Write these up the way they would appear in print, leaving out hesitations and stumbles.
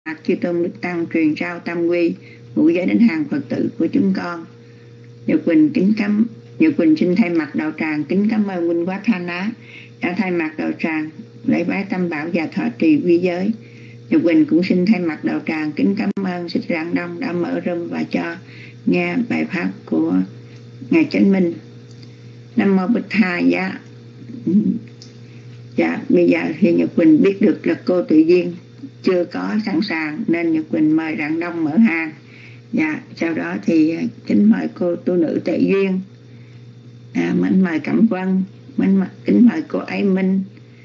chư tôn đức tăng truyền trao tam quy ngũ giới đến hàng Phật tử của chúng con. Nhật Quỳnh xin thay mặt đạo tràng kính cảm ơn Huynh Quá Tha Ná đã thay mặt đạo tràng lễ bái tam bảo và thọ trì quy giới. Nhật Quỳnh cũng xin thay mặt đạo tràng kính cảm ơn Thích Rạng Đông đã mở room và cho nghe bài pháp của ngài Chánh Minh. Nam mô Bích Tha Giá. Dạ, bây giờ thì Nhật Quỳnh biết được là cô Tự Duyên chưa có sẵn sàng nên Nhật Quỳnh mời Rạng Đông mở hàng. Dạ, sau đó thì kính mời cô tu nữ Tự Duyên, mình mời Cẩm Vân, kính mời cô Ái Minh,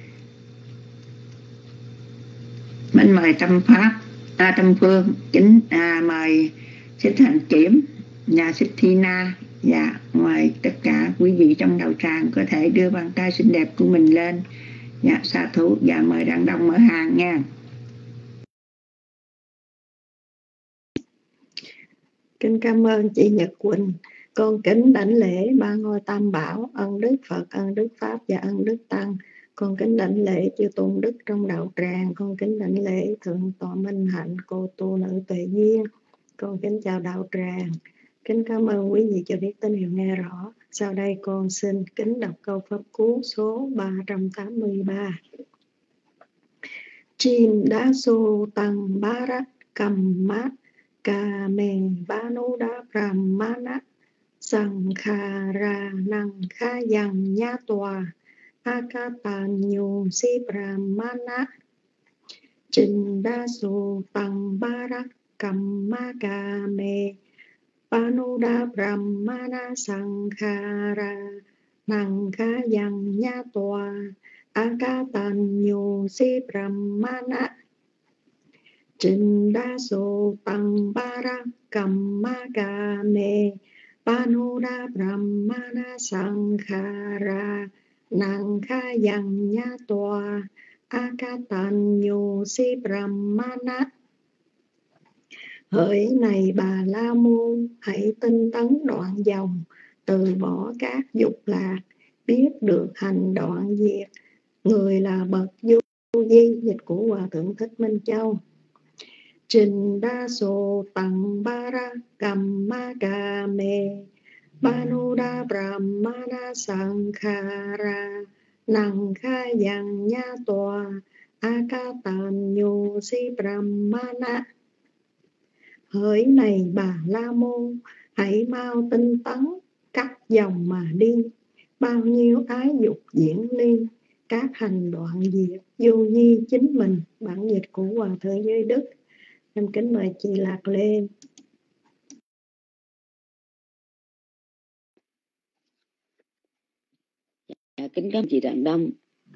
mình mời Tâm Pháp, Tâm Phương, kính mời Xích Hành Kiểm, nhà Xích Thi Na. Dạ, mời tất cả quý vị trong đạo tràng có thể đưa bàn tay xinh đẹp của mình lên. Dạ, sa thú. Dạ, mời Rạng Đông mở hàng nha. Kính cảm ơn chị Nhật Quỳnh. Con kính đảnh lễ ba ngôi tam bảo, ân đức Phật, ân đức Pháp và ân đức Tăng. Con kính đảnh lễ chư tôn đức trong đạo tràng. Con kính đảnh lễ thượng tọa Minh Hạnh, cô tu nữ Tuệ Duyên. Con kính chào đạo tràng. Kính cảm ơn quý vị cho biết tín hiệu nghe rõ. Sau đây con xin kính đọc câu pháp cú số 383. Chim đá sô tăng bá rắc cầm mát ca mê ba nô đá brahmana sang kha ra năng kha yang nha tòa akatan nhu si brahmana trình đa sô tăng bá rắc cầm ma ca mê ba nô đá brahmana sang kha ra năng kha yang nha tòa akatan nhu si brahmana trình đa sô tăng ba ra cầm ma ca mê ba nô đa brahmana sang kha ra năng kha yang nha tòa akatan nhu si brahmana. Hỡi này Bà La Môn, hãy tinh tấn đoạn dòng, từ bỏ các dục lạc, biết được hành đoạn diệt. Người là bậc vô vi. Dịch của Hòa Thượng Thích Minh Châu. Trình đa sô tăng ba ra cầm ma ca mê ba nô đa brahmana sang kha ra năng kha yang nha tòa akatan nhu si brahmana. Hỡi này Bà La Môn, hãy mau tinh tấn cắt dòng mà đi. Bao nhiêu ái dục diễn ly, các hành đoạn diệt, vô vi chính mình. Bản dịch của Hòa Thượng Giới Đức. Em kính mời chị Lạc Lê. Kính cảm chị Rạng Đông.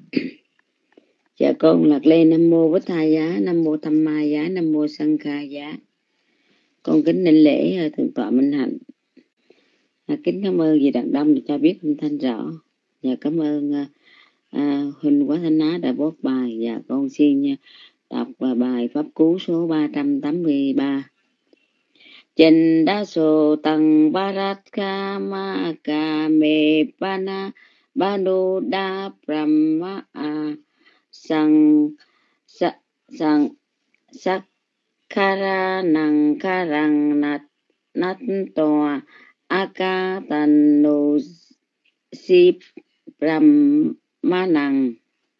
Dạ con Lạc Lê. Nam mô Bích Tha Giá, Nam mô Tham Ma Giá, Nam mô Sanh Kha Giá. Con kính đảnh lễ thượng tọa Minh Hạnh. Kính cảm ơn chị Rạng Đông cho biết âm thanh rõ. Và cảm ơn Huynh Quá Tha Ná đã post bài. Và con xin đọc bài pháp cú số 383. Trình đa sô tăng barat kama kame pana banu đa brahma sang sakkara năng karang nat toa akatanu si brahmanang.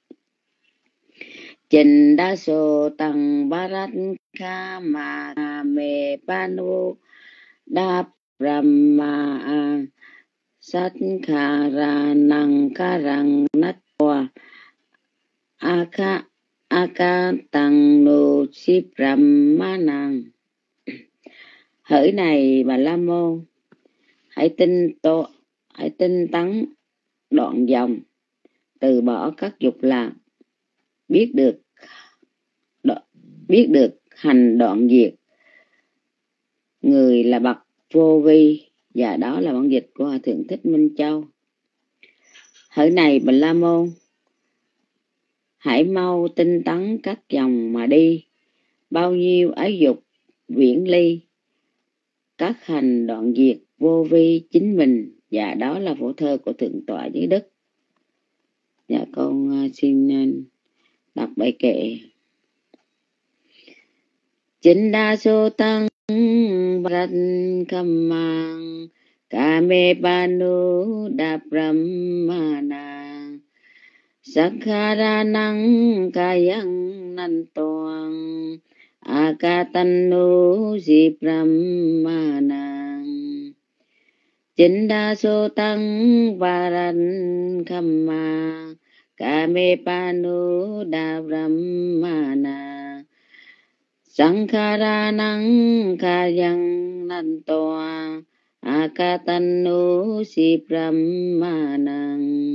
Trình đa sô tăng barat kama kame panu đa brahma sakkara năng karang nat toa akatanu si brahmanang. Hỡi này Bà La Môn, hãy tinh tấn đoạn dòng, từ bỏ các dục lạc, biết được hành đoạn diệt. Người là bậc vô vi. Và đó là bản dịch của Hòa Thượng Thích Minh Châu. Hỡi này Bà La Môn, hãy mau tinh tấn các dòng mà đi. Bao nhiêu ái dục viễn ly, các hành đoạn diệt, vô vi chính mình. Và đó là phổ thơ của Thượng tọa Giới Đức. Dạ con xin đọc bài kệ. Chính đa số tăng Bharat Kamang Kame Banu Da Brahmana Sakharanang Kayang Nantoang Akatannu Si Brahmana Chính đa số tăng Bharat Kamang Kame Banu Da Brahmana Sankharanang Kayang Nantoa Akatannu Si Brahmanang.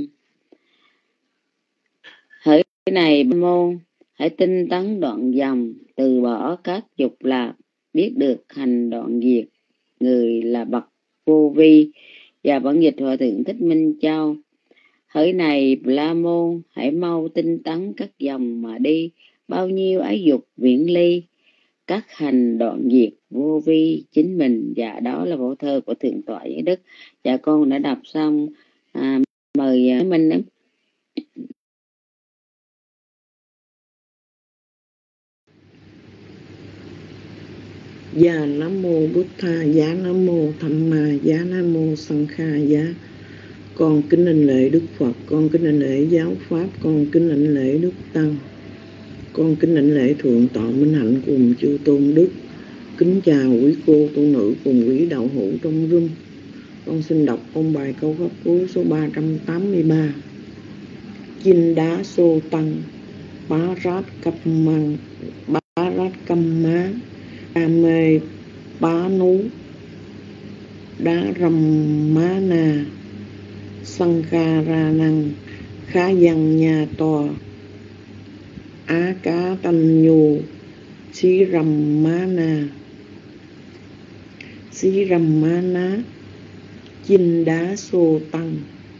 Hỡi này môn, hãy tinh tấn đoạn dòng, từ bỏ các dục lạc, biết được hành đoạn diệt. Người là bậc vô vi. Và bản dịch Hòa Thượng Thích Minh Châu. Hỡi này La Môn, hãy mau tinh tấn các dòng mà đi, bao nhiêu ái dục viễn ly, các hành đoạn diệt vô vi chính mình. Dạ, đó là bộ thơ của Thượng tọa Giới Đức. Dạ, con đã đọc xong. Mời Minh em. Dạ Nam Mô Bụt Tha, Giá Nam Mô Tham Ma, Giá Nam Mô Sanh Kha, Giá. Con kính đảnh lễ Đức Phật, con kính đảnh lễ giáo pháp, con kính đảnh lễ Đức Tăng, con kính đảnh lễ Thượng tọa Minh Hạnh cùng chư tôn đức. Kính chào quý cô tu nữ cùng quý đạo hữu trong room. Con xin đọc ông bài câu pháp cú số 383. Chinh đá xô tăng bá rát căm má mê bá nú đá rầm má na sanh ca ra năng khá dân nhà tòa á cá tanh nhu xí rầm má ná chinh đá xô tăng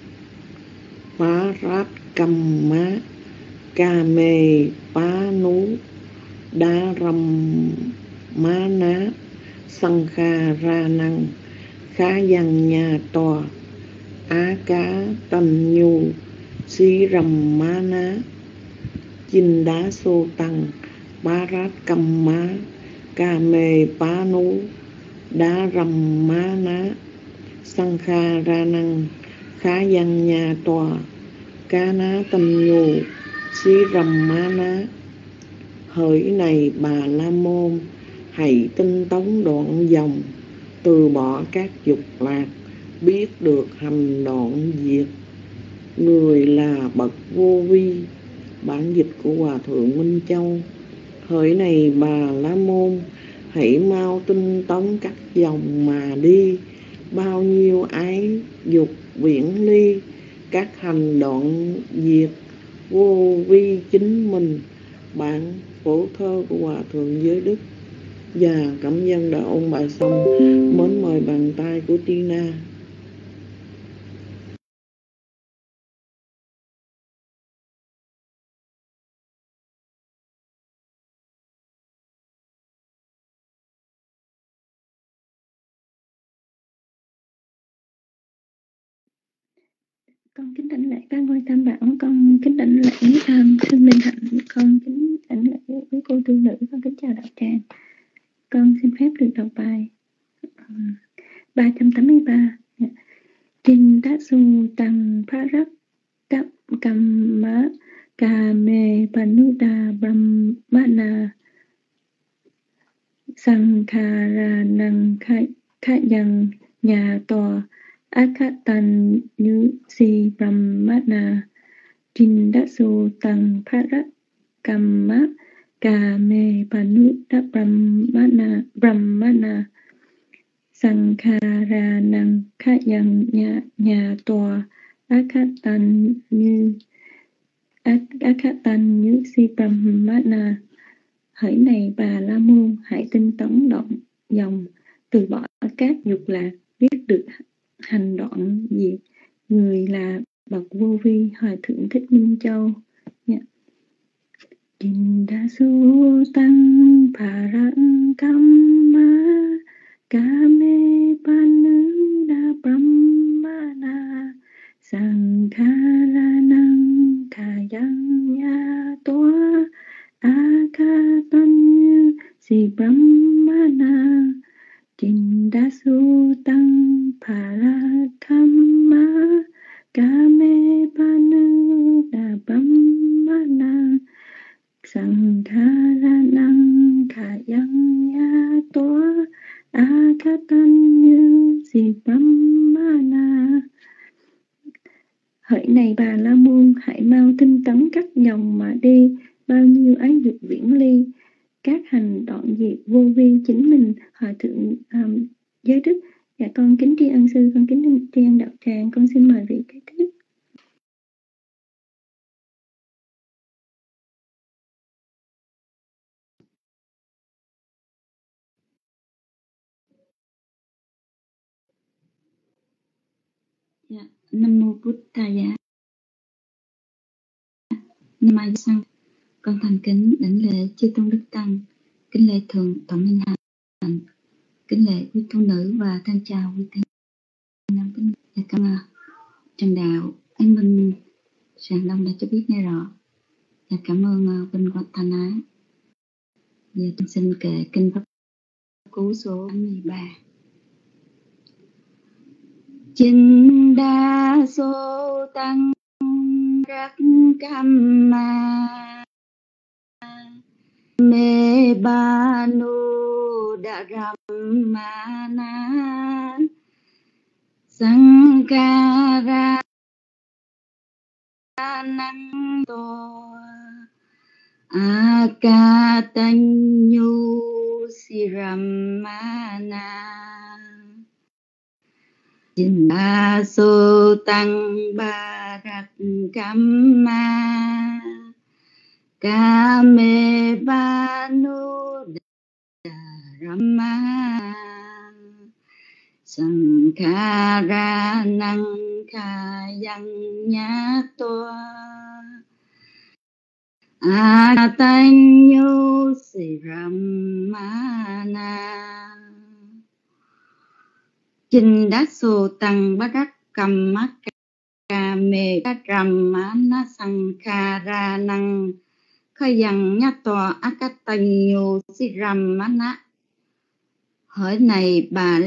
bá rát căm má ca mê bá nú đá rầm má ná sanh kha ra năng khá dân nhà tòa á cá tanh nhu xí rầm má ná chinh đá xô tăng bá rát căm má ca mê bá nú đá rầm má ná sanh kha ra năng khá dân nhà tòa cá ná tanh nhu xí rầm má ná. Hỡi này Bà La Môn, hãy tinh tấn đoạn dòng, từ bỏ các dục lạc, biết được hành đoạn diệt. Người là bậc vô vi. Bản dịch của Hòa Thượng Minh Châu. Hỡi này Bà La Môn, hãy mau tinh tấn các dòng mà đi, bao nhiêu ái dục viễn ly, các hành đoạn diệt vô vi chính mình. Bản phổ thơ của Hòa Thượng Giới Đức. Và cảm ơn đã ôn bài xong. Mến mời bàn tay của Tina. Con kính đảnh lễ ba ngôi tam bảo, con kính đảnh lễ sư Minh Hạnh, con kính đảnh lễ quý cô tu nữ, con kính chào đạo tràng. Con xin phép được đọc bài 383. Trinh đá su tăng phá rắc cầm má cà mê panuda brahmana sankhara năng khai dần nhà tòa akatan như si brahmana. Trinh đá su tăng phá rắc cầm má cà mê panuda brahmana sankhara năng khai dần nhà tòa akatan như si brahmana. Hỡi này Bà La Môn, hãy tinh tấn đoạn dòng, từ bỏ các dục lạc, biết được hành đoạn diệt. Người là bậc vô vi. Hòa Thượng Thích Minh Châu. Đa su tăng parang kamma kame panuda brahmana sankhara năng kayang ya toa akatan si Brahmana Jindasu Tăng Parathamma Kame Panu Da Brahmana Sankharanang Khayang Yato Akatanyu Si Brahmana. Hỡi này Bà La Môn, hãy mau tinh tấn các dòng mà đi, bao nhiêu ái dục viễn ly, các hành đoạn diệt vô vi chính mình. Hòa thượng Giới Đức: Dạ con kính tri ân sư, con kính tri ân đạo tràng, con xin mời vị kế tiếp. Dạ, Nam mô Bụt Thaya. Nam mô Sang. Con thành kính đảnh lễ chư tôn đức tăng, kính lễ thượng tọa minh hạnh, kính lễ quý tu nữ và thân chào quý thính nam kính. Dạ, cảm ơn Trần Đạo anh Minh Sàng Đông đã cho biết nghe rõ. Dạ, cảm ơn Vinh Quang Thanh Á. Dạ, tôi xin kệ kinh pháp cú số 83. Chinh đa số tăng rắc cam ma mê ba nu đa ram ma na sankara năng to akatanyu siramana Jinda so tăng barak kamma kame banu dharma sankhara năng khayang nyato atanyo siramana Chinh đá sô tăng bát rắc cầm mát ca mê ca trầm má ná sang kha ra năng khơi dần nhá tòa á cá tành nhô si rầm má ná. Hỡi này Bà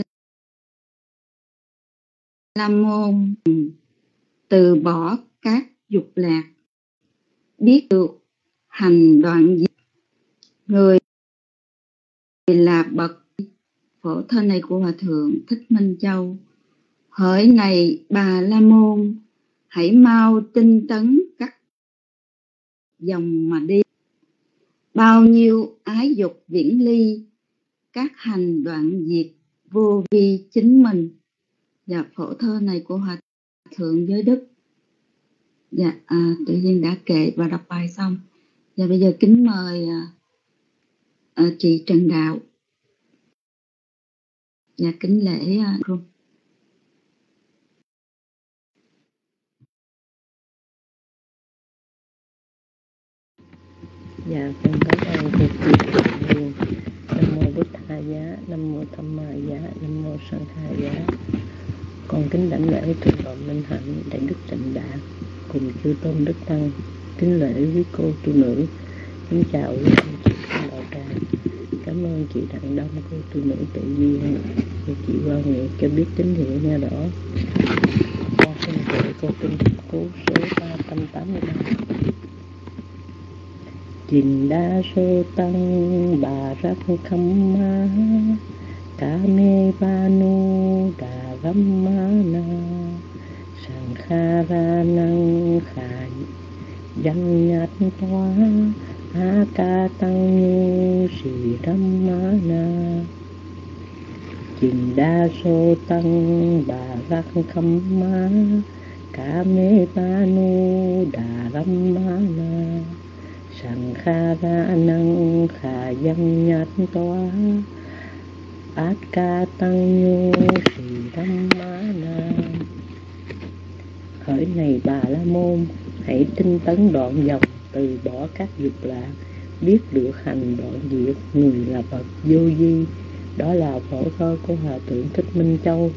La Môn, từ bỏ các dục lạc, biết được hành đoạn diệt. Người là bậc phổ thơ này của Hòa Thượng Thích Minh Châu. Hỡi này Bà La Môn, hãy mau tinh tấn các dòng mà đi, bao nhiêu ái dục viễn ly, các hành đoạn diệt vô vi chính mình. Dạ, phổ thơ này của Hòa Thượng Giới Đức. Dạ, tự nhiên đã kệ và đọc bài xong. Dạ, bây giờ kính mời chị Trần Đạo. Dạ, kính lễ luôn. Dạ, con cảm ơn cô chị nhiều. Nam mô Bụt Thaya, Nam mô Tham Ma Giá, Nam mô Sang Kha Giá. Con kính đảnh lễ thượng tọa Minh Hạnh, Đại Đức Trịnh Đạt cùng chư tôn đức tăng, kính lễ quý cô tu nữ, kính chào quý anh chị trong đạo tràng. Cảm ơn chị Đặng Đông, cô tu nữ tự nhiên và chị Hoa Nguyệt cho biết tín hiệu nghe rõ. Con xin kể cô kinh cứu số 383. Jinda so tăng bà rắc khăm ma kame banu đà ram ma na sankhara năng khai danh nhát toa akatang nhu si ram ma na Jinda so tăng bà rắc khăm ma kame banu đà ram ma na Sankhara năng khả dân nhát toa át ca tăng nhu sì đâm má na. Hỡi này Bà La Môn, hãy tinh tấn đoạn dòng, từ bỏ các dục lạc, biết được hành đoạn diệt. Người là bậc vô vi. Đó là phổ thơ của Hòa Thượng Thích Minh Châu.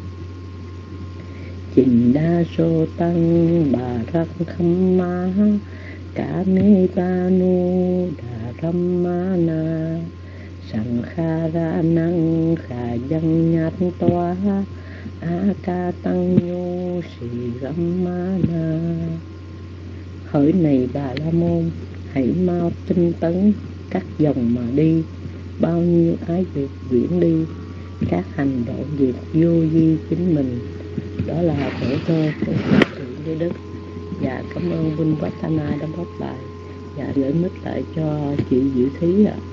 Jinda so tăng bà rắc khăm ma kame banu đà ram ma na Sankhara năng khả dân nhát toa Aka tăng nhu sĩ Ramana. Hỡi này Bà La Môn, hãy mau tinh tấn các dòng mà đi. Bao nhiêu ái dục viễn đi, các hành động việc vô vi chính mình. Đó là khổ thơ của Thượng Đế Đức. Dạ cảm ơn Vinh Vattana đã bóc bài. Dạ gửi mic lại cho chị Diệu Thúy ạ.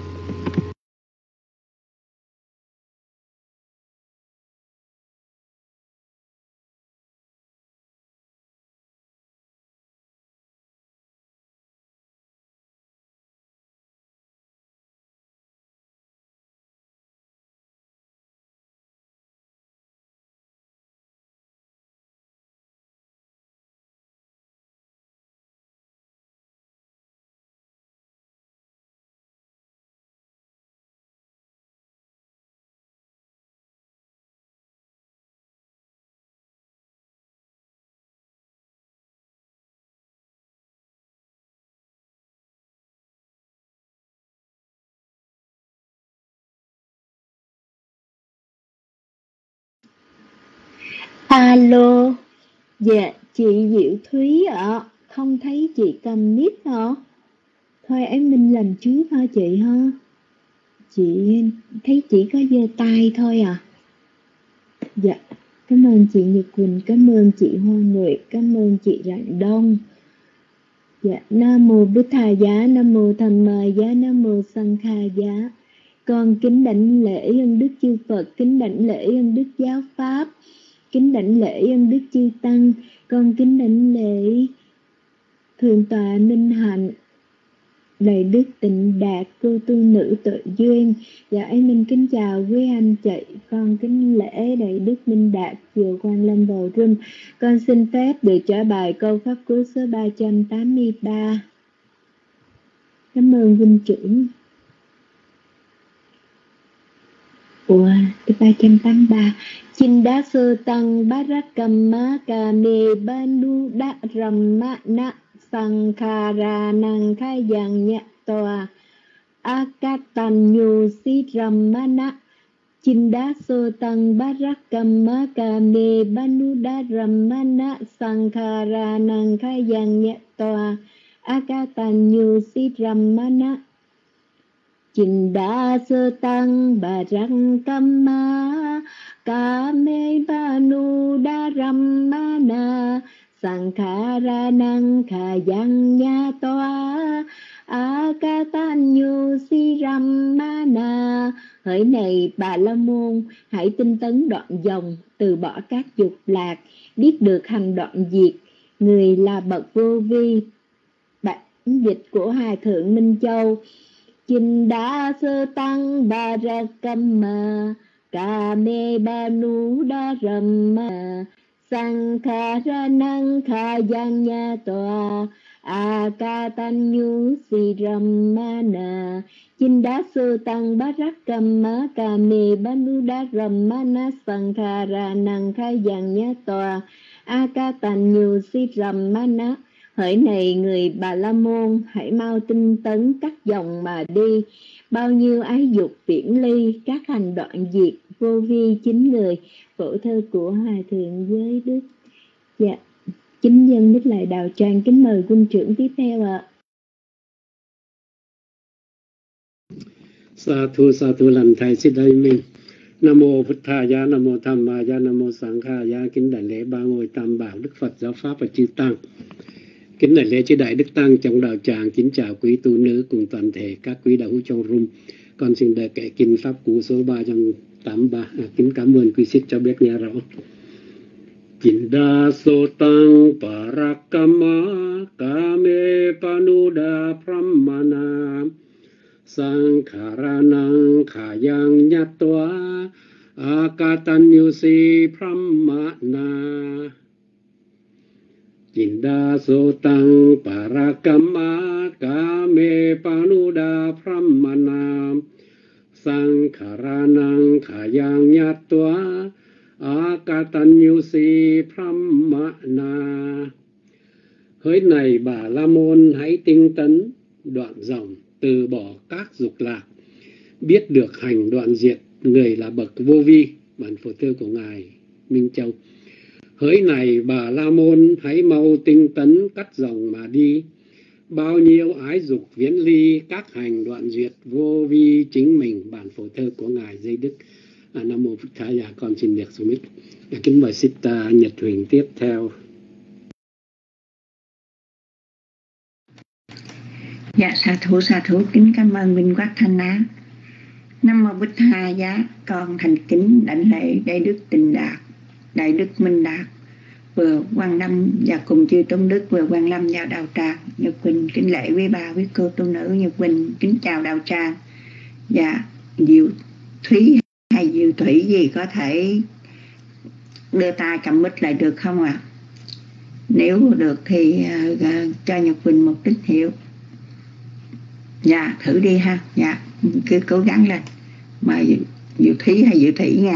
Alo, dạ chị Diệu Thúy ạ, không thấy chị cầm mic hả? Thôi em mình làm trước hả chị ha? Chị thấy chị có giơ tay thôi à? Dạ, cảm ơn chị Nhật Quỳnh, cảm ơn chị Hoa Nguyệt, cảm ơn chị Rạng Đông. Dạ, Nam Mô Bụt Thà Giá, Nam Mô Tham Ma Giá, Nam Mô Sang Kha Giá. Con kính đảnh lễ ân đức chư Phật, kính đảnh lễ ân đức giáo pháp, kính đảnh lễ ân đức chư tăng, con kính đảnh lễ thượng tọa Minh Hạnh, Đại đức Tịnh Đạt, cô tu nữ Tuệ Duyên. Dạ em mình kính chào quý anh chị, con kính lễ Đại đức Minh Đạt vừa quan lâm vào room. Con xin phép được trả bài câu pháp cú số 383. Cảm ơn huynh trưởng. Ủa, cái 383. Chinh đá sơ tăng bát rát cầm má cà mê ba nu đá rầm mạ nạ sang kha ra năng khai giang nhạ tòa akatan nhu si rầm mạ nạ. Chinh đá sơ tăng bát rát cầm má cà mê ba nu đá rầm mạ nạ sang kha ra năng khai giang nhạ tòa akatan nhu si rầm mạ nạ. Chinh đa sơ tăng bà răng cam ma ca mê ba nu đa ram ma na sang kha ra năng kha yang nha toa a ca tan nhu si ram ma na. Hỡi này Bà La Môn, hãy tinh tấn đoạn dòng, từ bỏ các dục lạc, biết được hành đoạn diệt. Người là bậc vô vi. Bản dịch của Hòa Thượng Minh Châu. Chinh đa sơ tăng bà ra cầm ma ca mê ba nu đa rầm ma sang kha ra năng kha giang nha tòa a ca tan nhu si ram ma na. Chinh đá sơ tăng bá rắc cầm ma ca mê ba nu đa rầm ma na sang kha ra năng kha giang nha tòa a ca tan nhu si ram ma na. Hỡi này người Bà La Môn, hãy mau tinh tấn các dòng mà đi. Bao nhiêu ái dục viễn ly, các hành đoạn diệt, vô vi chính người. Phổ thơ của Hòa Thượng Giới Đức. Dạ, chính dân mít lại đào tràng, kính mời huynh trưởng tiếp theo ạ. Sa thu lần thầy xin đây mình. Nam mô Phật Thà Giá, Nam mô Tham Ma Giá, Nam mô Sang Kha Giá. Kính đảnh lễ ba ngôi tam bảo Đức Phật, giáo pháp và chư tăng. Kính đảnh lễ chư đại đức tăng trong đạo tràng. Kính chào quý tu nữ cùng toàn thể các quý đạo hữu trong room. Con xin được kệ kinh pháp cú số 383. Kính cảm ơn quý sĩ cho biết nghe rõ. Chinh đa sô tăng parakama kame panuda pramana Sankharanang khayang nyatwa akatanyusi pramana. Chinh đa sô tăng parakama kame panuda pramana Sankharanang khayang nyatwa akatanyusi pramana. Hỡi này Bà La Môn, hãy tinh tấn đoạn dòng, từ bỏ các dục lạc, biết được hành đoạn diệt, người là bậc vô vi. Bản phổ thơ của ngài Minh Châu. Hỡi này Bà La Môn, hãy mau tinh tấn cắt dòng mà đi. Bao nhiêu ái dục viễn ly, các hành đoạn duyệt vô vi chính mình. Bản phổ thơ của ngài Dây Đức. Nam mô Phật Thá Dạ, con xin được xuống mic. Kính mời Sita Nhật Huỳnh tiếp theo. Dạ sa thú kính cảm ơn Minh Quát Thanh Á. Nam mô Bích Tha Giá, con thành kính đảnh lễ Đại Đức Tịnh Đạt, Đại Đức Minh Đạt vừa quan lâm và cùng chư tôn đức vừa quan lâm vào đạo tràng. Nhật Quỳnh kính lễ quý bà quý cô tu nữ. Nhật Quỳnh kính chào đạo tràng. Và Diệu Thúy hay Diệu Thủy gì có thể đưa tay cầm mic lại được không ạ? Nếu được thì cho Nhật Quỳnh một tín hiệu. Dạ thử đi ha. Dạ cứ cố gắng lên. Mời Diệu Thúy hay Diệu Thủy nha.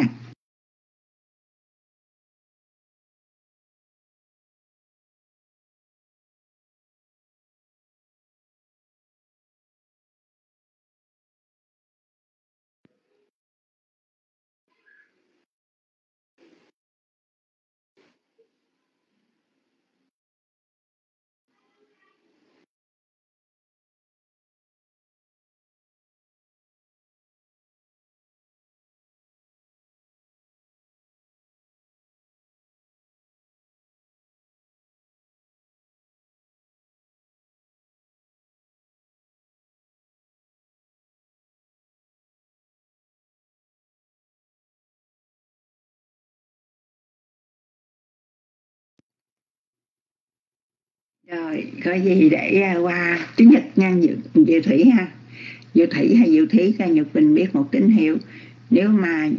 Rồi, có gì để qua tiếng Nhật nha Diệu Thủy ha. Diệu Thủy hay Diệu Thủy cho Nhật Quỳnh biết một tín hiệu. Nếu mà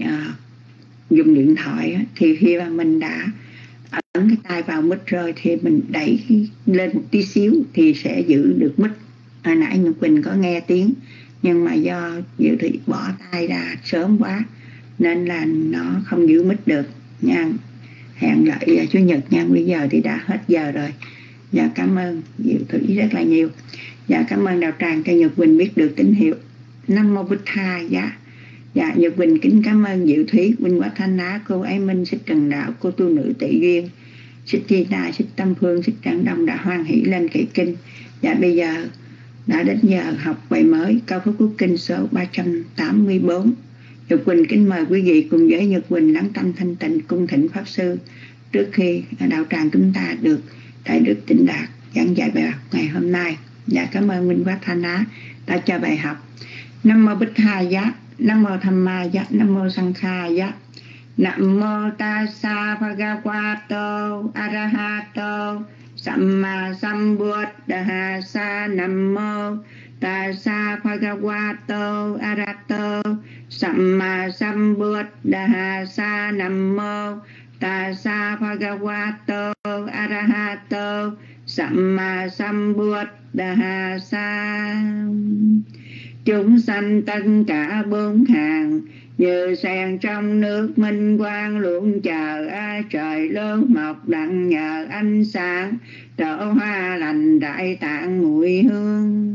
dùng điện thoại thì khi mà mình đã ấn cái tay vào mic rồi thì mình đẩy lên một tí xíu thì sẽ giữ được mic. Hồi nãy Nhật Quỳnh có nghe tiếng, nhưng mà do Diệu Thủy bỏ tay ra sớm quá nên là nó không giữ mic được nha. Hẹn lại Chủ nhật nha. Bây giờ thì đã hết giờ rồi. Dạ cảm ơn Diệu Thủy rất là nhiều. Dạ cảm ơn đạo tràng cho Nhật Quỳnh biết được tín hiệu. Nam mô Bích Tha. Dạ Nhật Quỳnh kính cảm ơn Diệu Thủy, Quỳnh Quát Thanh Á, cô Ái Minh, Xích Trần Đạo, cô tu nữ Tị Duyên, Xích Thi Na, Xích Tâm Phương, Xích Trảng Đông đã hoan hỷ lên kệ kinh. Dạ bây giờ đã đến giờ học bài mới Câu Pháp Quốc Kinh số 384. Nhật Quỳnh kính mời quý vị cùng với Nhật Quỳnh lắng tâm thanh tịnh cung thỉnh Pháp Sư trước khi đạo tràng chúng ta được Đại Đức Tịnh Đạt giảng dạy bài học ngày hôm nay. Dạ cảm ơn Minh Quát Thanh Á đã cho bài học. Nam mô Bích Tha Giá, Nam mô Tham Ma Giá, Nam mô Sang Kha Giá. Nam mô Tassa Bhagavato Arahato Samma Sambuddhassa. Nam mô Tassa Bhagavato Arahato Samma Sambuddhassa. Nam mô Tassa Bhagavato Arahato Samma Sambuddhassa. Chúng sanh tất cả bốn hàng như sen trong nước minh quang luôn chờ trời lớn mọc đặng nhờ ánh sáng trổ hoa lành đại tạng mùi hương.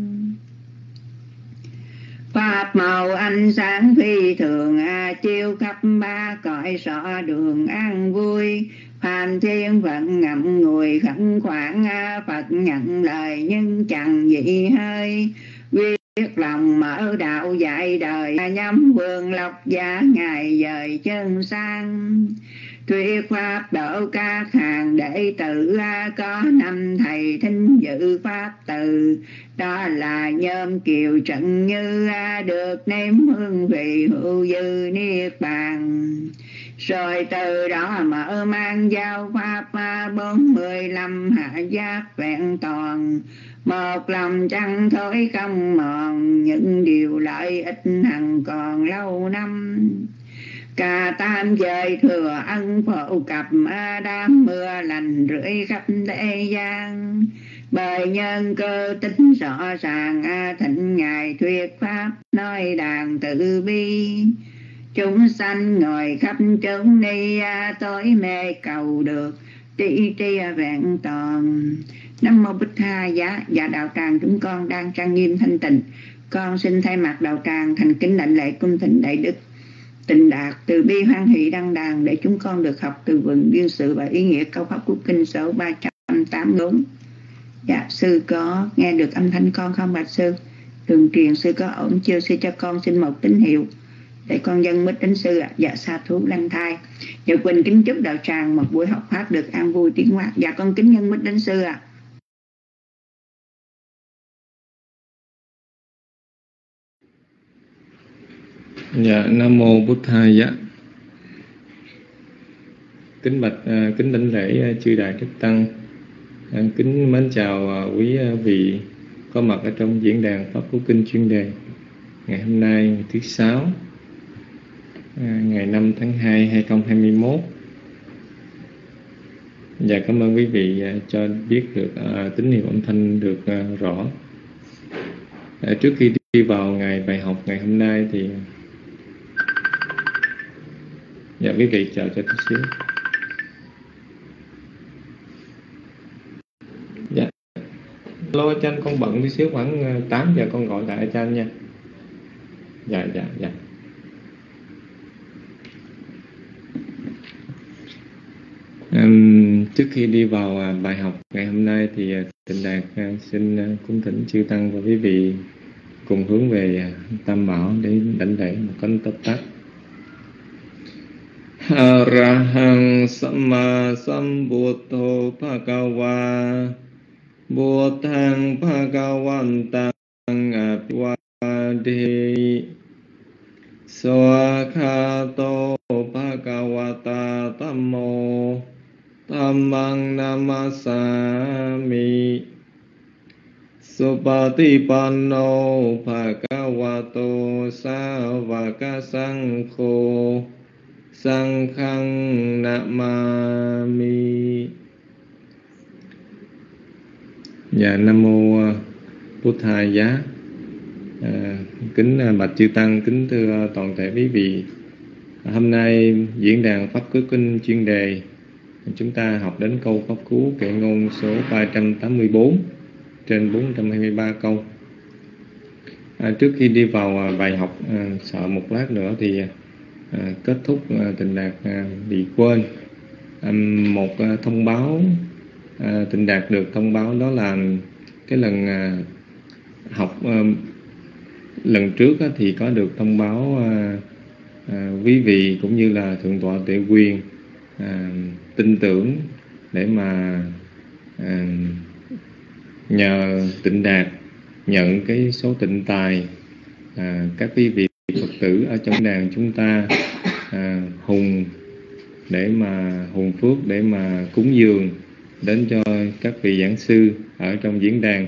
Pháp màu ánh sáng phi thường chiếu khắp ba cõi rõ đường an vui. Phàm thiên phận ngậm ngùi khẩn khoản Phật nhận lời nhưng chẳng dị hơi. Quyết lòng mở đạo dạy đời nhắm vương lộc giá ngày dời chân sang. Thuyết pháp độ các hàng đệ tử có năm thầy thính dự pháp từ. Đó là Nhôm Kiều Trận Như được nếm hương vị hữu dư niết bàn. Rồi từ đó mở mang giao pháp 45 hạ giác vẹn toàn. Một lòng chẳng thối không mòn những điều lợi ích hằng còn lâu năm. Cả tam giới thừa ân phổ cập đám mưa lành rưỡi khắp thế gian. Bởi nhân cơ tính rõ ràng thịnh ngài thuyết pháp nói đàn tự bi. Chúng sanh ngồi khắp chốn ni tối mê cầu được tri tri vẹn toàn. Nam mô Bích Tha Giá. Và đạo tràng chúng con đang trang nghiêm thanh tịnh Con xin thay mặt đạo tràng thành kính đảnh lễ cung thỉnh Đại Đức Tịnh Đạt từ bi hoan hỷ đăng đàn để chúng con được học từ vựng duyên sự và ý nghĩa câu pháp của kinh số 384. Dạ, sư có nghe được âm thanh con không bạch sư? Đường truyền sư có ổn chưa? Sư cho con xin một tín hiệu để con dâng mít đến sư ạ. Dạ, sa thú lăng thai. Dạ, Quỳnh kính chúc đạo tràng một buổi học pháp được an vui tiến hóa. Dạ, con kính dâng mít đến sư ạ. Dạ, Nam Mô Bụt Thaya. Kính bạch, kính đảnh lễ chư Đại Đức Tăng, kính mến chào quý vị có mặt ở trong diễn đàn Pháp Cú Kinh chuyên đề. Ngày hôm nay, ngày thứ Sáu, ngày 5 tháng 2, 2021. Và cảm ơn quý vị cho biết được tín hiệu âm thanh được rõ. Trước khi đi vào ngày bài học ngày hôm nay thì dạ, quý vị chờ cho chút xíu. Dạ, lô anh Chanh, con bận tí xíu, khoảng 8 giờ con gọi lại anh Chanh nha. Dạ. Trước khi đi vào bài học ngày hôm nay thì Tịnh Đạt xin cung thỉnh chư Tăng và quý vị cùng hướng về Tam Bảo để đảnh lễ một cách tóm tắt. Arahang Samma Sambuddho Bhagava Buddhang Bhagavantang Abhivadhi Swakhato Bhagavata Tammo Dhammang Namasami Supatipanno Bhagavato Savaka Sankho Sankhang Namami. Dạ, Nam Mô Bụt Thaya. Kính bạch chư Tăng, kính thưa toàn thể quý vị. Hôm nay diễn đàn Pháp Cú Kinh chuyên đề, chúng ta học đến câu pháp cú kệ ngôn số 384 trên 423 câu. Trước khi đi vào bài học, sợ một lát nữa thì kết thúc Tịnh Đạt bị quên một thông báo. Tịnh Đạt được thông báo đó là cái lần học lần trước thì có được thông báo quý vị cũng như là Thượng tọa Tuệ Quyền tin tưởng để mà nhờ Tịnh Đạt nhận cái số tịnh tài các quý vị Phật tử ở trong đàn chúng ta hùng phước để mà cúng dường đến cho các vị giảng sư ở trong diễn đàn.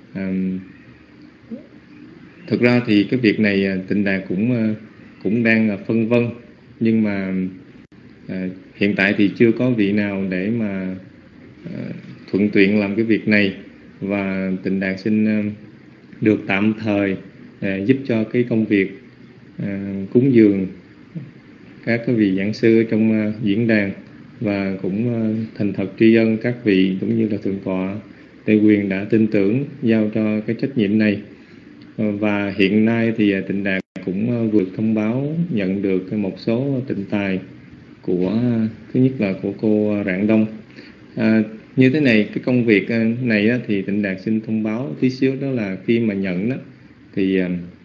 Thực ra thì cái việc này Tịnh Đạt cũng đang phân vân, nhưng mà hiện tại thì chưa có vị nào để mà thuận tiện làm cái việc này, và Tịnh Đạt xin được tạm thời giúp cho cái công việc cúng dường các cái vị giảng sư trong diễn đàn, và cũng thành thật tri ân các vị cũng như là Thượng tọa Tuệ Quyền đã tin tưởng giao cho cái trách nhiệm này. Và hiện nay thì Tịnh Đạt cũng vượt thông báo nhận được một số tịnh tài của, thứ nhất là của cô Rạng Đông. Như thế này, cái công việc này thì Tịnh Đạt xin thông báo tí xíu, đó là khi mà nhận đó thì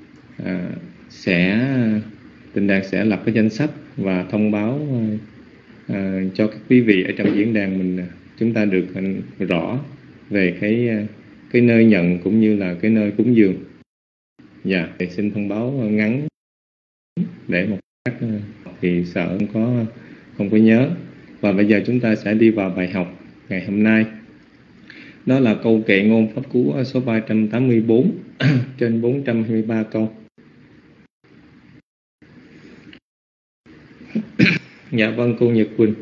Tịnh Đạt sẽ lập cái danh sách và thông báo cho các quý vị ở trong diễn đàn chúng ta được rõ về cái nơi nhận cũng như là cái nơi cúng dường. Dạ, thì xin thông báo ngắn để một cách thì sợ không có nhớ. Và bây giờ chúng ta sẽ đi vào bài học ngày hôm nay. Đó là câu kệ ngôn pháp cú số 384 trên 423 câu. Dạ vâng, cô Nhật Quỳnh,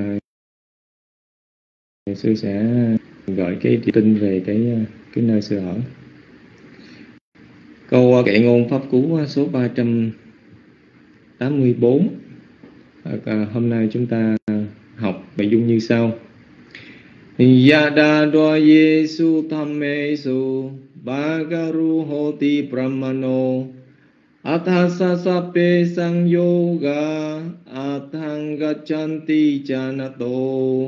sư sẽ gửi cái tin về cái nơi sư ở. Câu kệ ngôn pháp cú số 384 hôm nay chúng ta học nội dung như sau. Yada do Yesu thammesu bhagaru hoti brahmano athasa sape sang yoga athang gachanti chanato.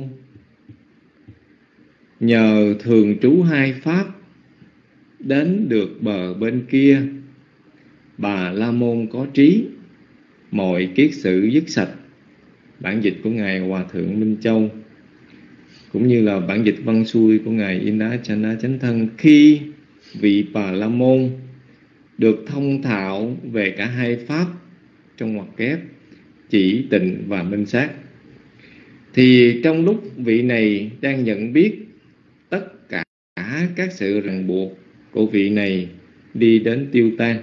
Nhờ thường trú hai pháp đến được bờ bên kia, Bà La Môn có trí, mọi kiết sử dứt sạch. Bản dịch của Ngài Hòa Thượng Minh Châu cũng như là bản dịch văn xuôi của Ngài Inda Chana Chánh Thân. Khi vị Bà La Môn được thông thạo về cả hai pháp trong ngoặc kép chỉ tịnh và minh sát, thì trong lúc vị này đang nhận biết tất cả các sự ràng buộc của vị này đi đến tiêu tan.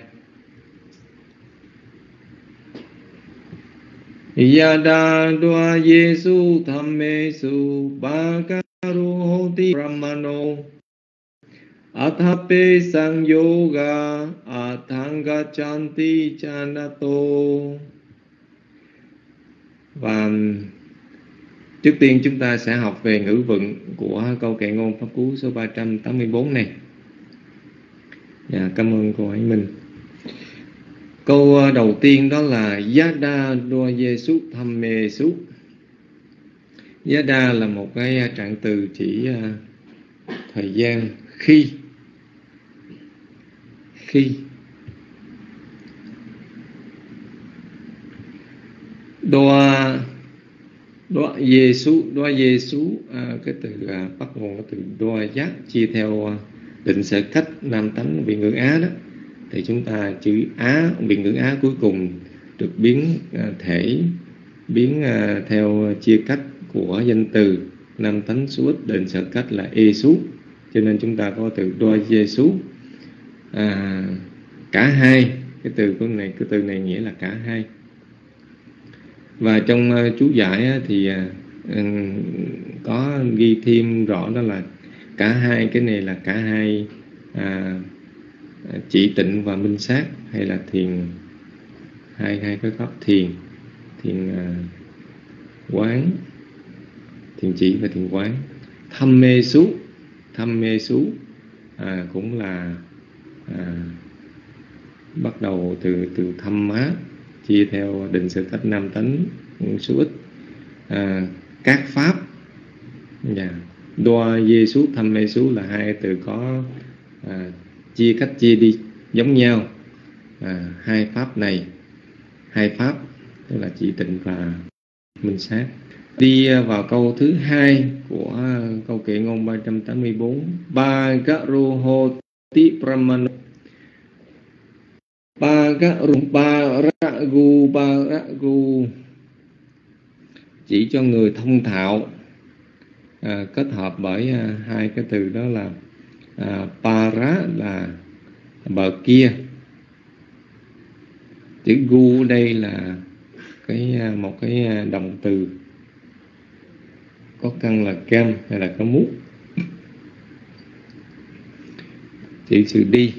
Yada dua Yesu thammesu bhagaru hoti brahmano athape sang yoga athanga chanti chanato. Và trước tiên chúng ta sẽ học về ngữ vựng của câu kệ ngôn pháp cú số 384 này. Cảm ơn cô Hải Minh. Câu đầu tiên đó là Yada dua Yesu thammesu. Yada là một cái trạng từ chỉ thời gian khi. Dua Yesu cái từ bắt nguồn cái từ dua giác chia theo định sở cách nam tánh Việt ngữ Á đó, thì chúng ta chữ Á, Việt ngữ Á cuối cùng được biến thể theo chia cách của danh từ nam tánh số ít định sở cách là Esu, cho nên chúng ta có từ dua Yesu, cả hai. Cái từ này nghĩa là cả hai. Và trong chú giải thì có ghi thêm rõ đó là cả hai, cái này là cả hai chỉ tịnh và minh sát, hay là thiền, hai cái pháp thiền quán, thiền chỉ và thiền quán. Thammesu cũng là bắt đầu từ thăm má, chia theo định sự cách nam tánh số ít, các pháp. Dua Yesu thammesu là hai từ có cách chia đi giống nhau. Hai pháp này, hai pháp tức là chỉ tịnh và minh sát. Đi vào câu thứ hai của câu kệ ngôn 384. Bhagaru hoti brahmano. Bharagu chỉ cho người thông thạo, kết hợp bởi hai cái từ đó là para là bờ kia, chữ gu đây là một cái động từ có căn là cam hay là có mút, chỉ sự đi.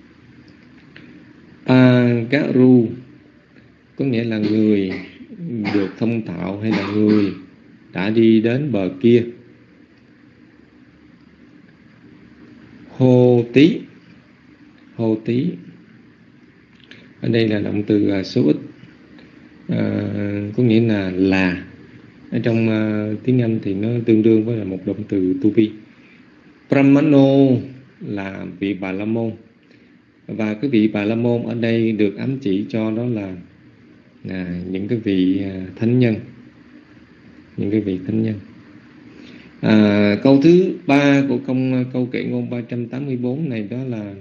Agaru có nghĩa là người được thông thạo hay là người đã đi đến bờ kia. Hô tí ở đây là động từ số ít, có nghĩa là ở trong tiếng Anh thì nó tương đương với là một động từ to be. Brahmano là vị Bà La Môn, và cái vị Bà La Môn ở đây được ám chỉ cho đó là những cái vị thánh nhân, câu thứ ba của câu kệ ngôn 384 này đó là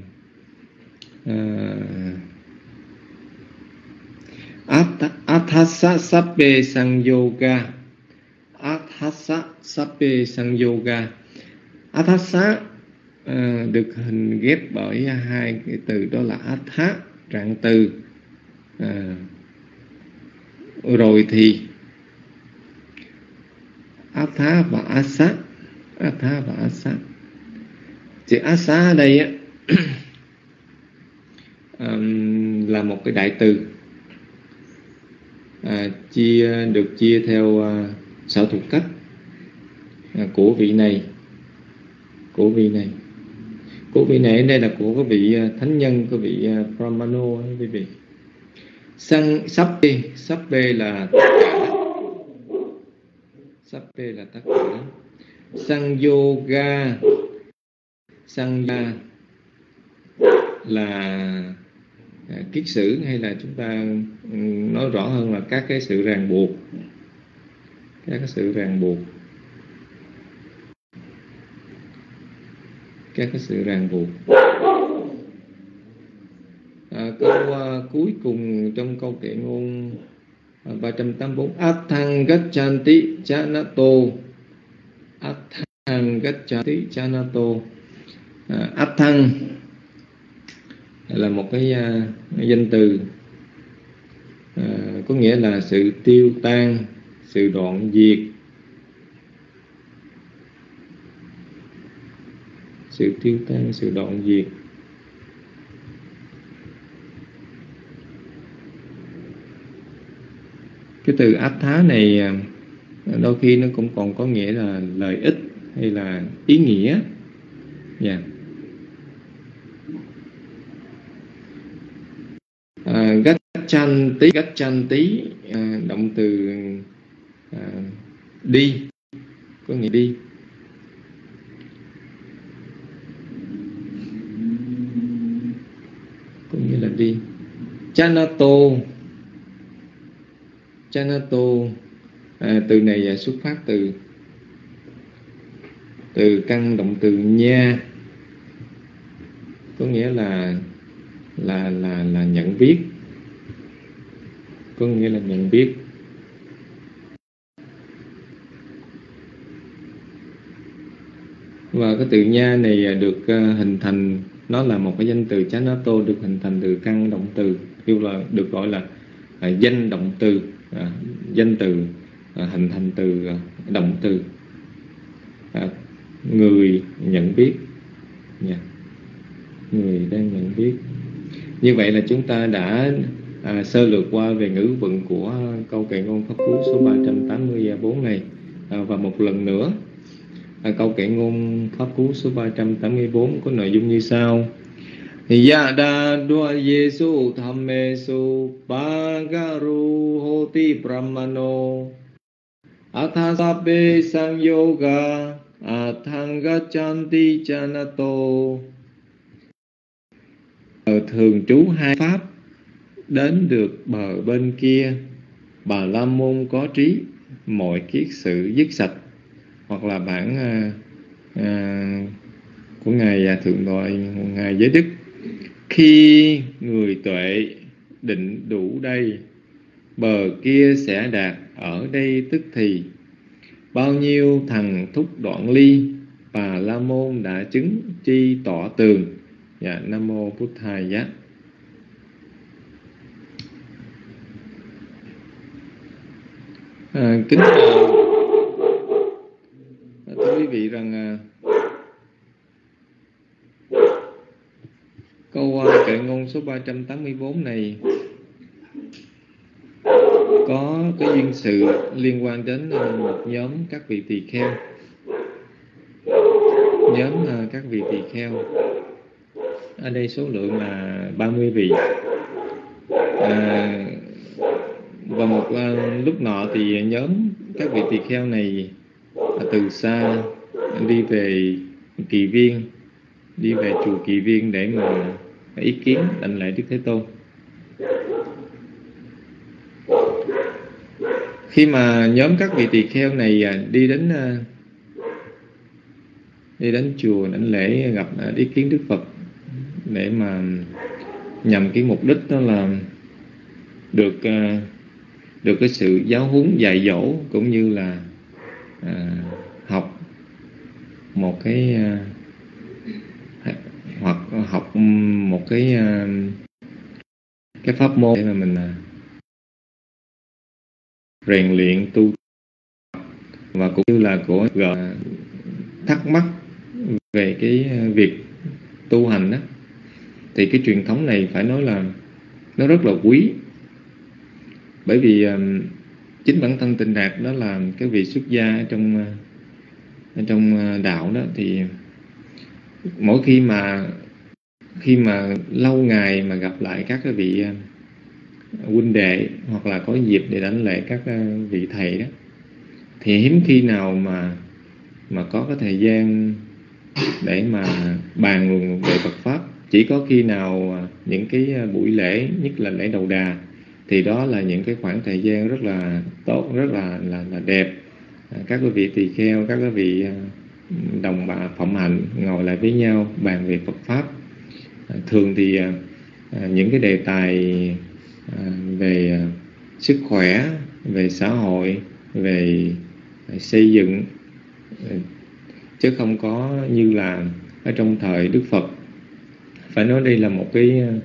Athasa sappe sang yoga. Athasa sappe sang yoga. Athasa được hình ghép bởi hai cái từ đó là atha, trạng từ, rồi thì atha và asa. Chữ asa ở đây á, là một cái đại từ, được chia theo sở thuộc cách của vị này. Của Của vị này đây là của các vị thánh nhân, các vị Brahmano quý vị. Sabbe là tất cả. Sabbe là tất cả. Sangyoga là kiết sử, hay là chúng ta nói rõ hơn là các cái sự ràng buộc. Các cái sự ràng buộc. Các cái sự ràng buộc. Câu cuối cùng trong câu kệ ngôn 384: Athang gacchanti chanato. Athang gacchanti chanato. Athang là một cái danh từ, có nghĩa là sự tiêu tan, sự đoạn diệt, sự tiêu tan, sự đoạn diệt. Cái từ atha này đôi khi nó cũng còn có nghĩa là lợi ích hay là ý nghĩa. Yeah. Gacchanti động từ đi, có nghĩa đi. Có nghĩa là đi. Chanato, từ này xuất phát từ căn động từ nha, có nghĩa là nhận biết, có nghĩa là nhận biết. Và cái từ nha này được hình thành, nó là một cái danh từ chanato được hình thành từ căn động từ, kêu là được gọi là danh động từ, danh từ hình thành từ động từ, người nhận biết. Yeah. Người đang nhận biết. Như vậy là chúng ta đã sơ lược qua về ngữ vận của câu kệ ngôn pháp cú số 384 này. Và một lần nữa, câu kệ ngôn pháp cú số 384 có nội dung như sau: Yada dua Yesu thammesu bagaru hoti brahmano athasabe samyoga athangachanti chanato. Thường trú hai pháp, đến được bờ bên kia, Bà La Môn có trí, mọi kiết sự dứt sạch. Hoặc là bản của Ngài Thượng Tọa Ngài Giới Đức: khi người tuệ định đủ đây, bờ kia sẽ đạt ở đây tức thì. Bao nhiêu thằng thúc đoạn ly, Bà La Môn đã chứng chi tỏ tường. Dạ, Nam Mô Bụt Thầy Giá. Kính thưa quý vị rằng câu kệ ngôn số 384 này có cái duyên sự liên quan đến một nhóm các vị tỳ kheo. Nhóm các vị tỳ kheo ở đây số lượng là 30 vị. Và một lúc nọ thì nhóm các vị tỳ kheo này từ xa đi về Kỳ Viên, đi về chùa Kỳ Viên để mà ý kiến đảnh lễ Đức Thế Tôn. Khi mà nhóm các vị tỳ kheo này đi đến chùa đảnh lễ gặp ý kiến Đức Phật để mà nhằm cái mục đích đó là được cái sự giáo huấn dạy dỗ, cũng như là học một cái hoặc học một cái pháp môn để mà mình rèn luyện tu, và cũng như là của thắc mắc về cái việc tu hành đó, thì cái truyền thống này phải nói là nó rất là quý. Bởi vì chính bản thân Tịnh Đạt đó là cái vị xuất gia trong đạo đó, thì mỗi khi mà lâu ngày mà gặp lại các cái vị huynh đệ, hoặc là có dịp để đảnh lễ các vị thầy đó, thì hiếm khi nào mà có cái thời gian để mà bàn luận về Phật pháp. Chỉ có khi nào những cái buổi lễ, nhất là lễ đầu đà, thì đó là những cái khoảng thời gian rất là tốt, rất là đẹp. Các quý vị tỳ kheo, các quý vị đồng bà phẩm hạnh ngồi lại với nhau bàn về Phật pháp. Thường thì những cái đề tài về sức khỏe, về xã hội, về xây dựng, chứ không có như là ở trong thời Đức Phật. Phải nói đây là một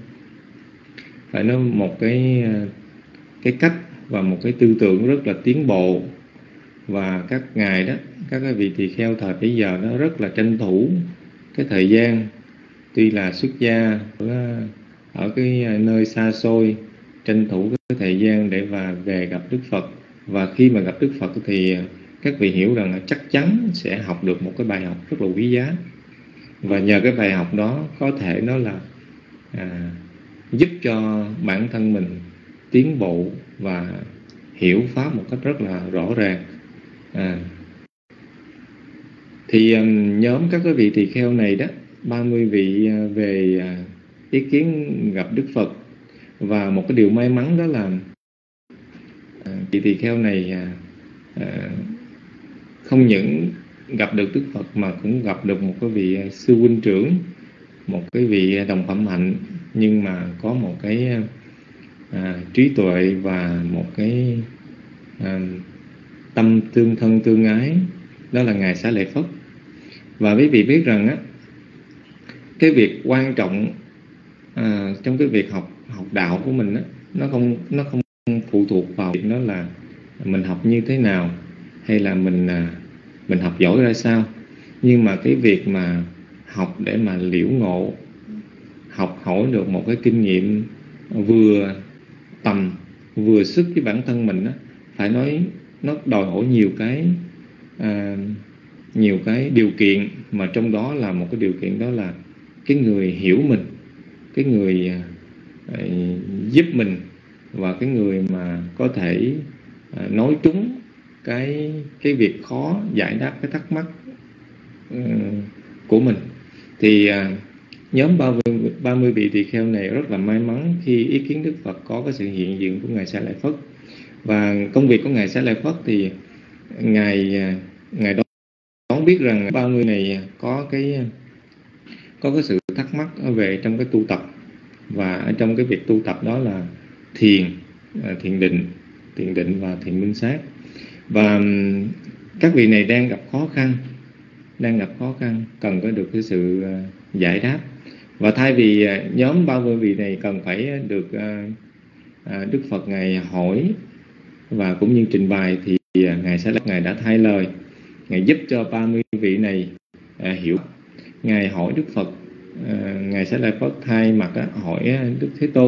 cái cách và một cái tư tưởng rất là tiến bộ. Và các ngài đó, các cái vị tỳ kheo thời bấy giờ nó rất là tranh thủ cái thời gian, tuy là xuất gia ở cái nơi xa xôi, tranh thủ cái thời gian để về gặp Đức Phật. Và khi mà gặp Đức Phật thì các vị hiểu rằng là chắc chắn sẽ học được một cái bài học rất là quý giá. Và nhờ cái bài học đó có thể nó là giúp cho bản thân mình tiến bộ và hiểu pháp một cách rất là rõ ràng. Thì nhóm các cái vị tỳ kheo này đó, 30 vị về ý kiến gặp Đức Phật. Và một cái điều may mắn đó là vị tỳ kheo này không những gặp được Đức Phật mà cũng gặp được một cái vị sư huynh trưởng, một cái vị đồng phẩm hạnh, nhưng mà có một cái trí tuệ và một cái tâm tương thân tương ái, đó là Ngài Xá Lợi Phất. Và quý vị biết rằng á, cái việc quan trọng trong cái việc học đạo của mình á, nó không phụ thuộc vào việc đó là mình học như thế nào, hay là mình học giỏi ra sao. Nhưng mà cái việc mà học để mà liễu ngộ, học hỏi được một cái kinh nghiệm vừa tầm vừa sức với bản thân mình á, phải nói nó đòi hỏi nhiều cái điều kiện, mà trong đó là một cái điều kiện đó là cái người hiểu mình, cái người giúp mình, và cái người mà có thể nói trúng cái việc khó, giải đáp cái thắc mắc của mình. Thì nhóm 30 vị tỳ kheo này rất là may mắn khi ý kiến Đức Phật có cái sự hiện diện của Ngài Xá Lợi Phất. Và công việc của Ngài Xá Lợi Phất thì Ngài đoán biết rằng 30 này có cái sự thắc mắc về trong cái tu tập. Và ở trong cái việc tu tập đó là thiền định và thiền minh sát. Và các vị này đang gặp khó khăn, cần có được cái sự giải đáp. Và thay vì nhóm 30 vị này cần phải được Đức Phật Ngài hỏi và cũng như trình bày, thì Ngài đã thay lời, Ngài giúp cho 30 vị này hiểu. Ngài hỏi Đức Phật, Ngài Xá Lợi Phất thay mặt hỏi Đức Thế Tôn: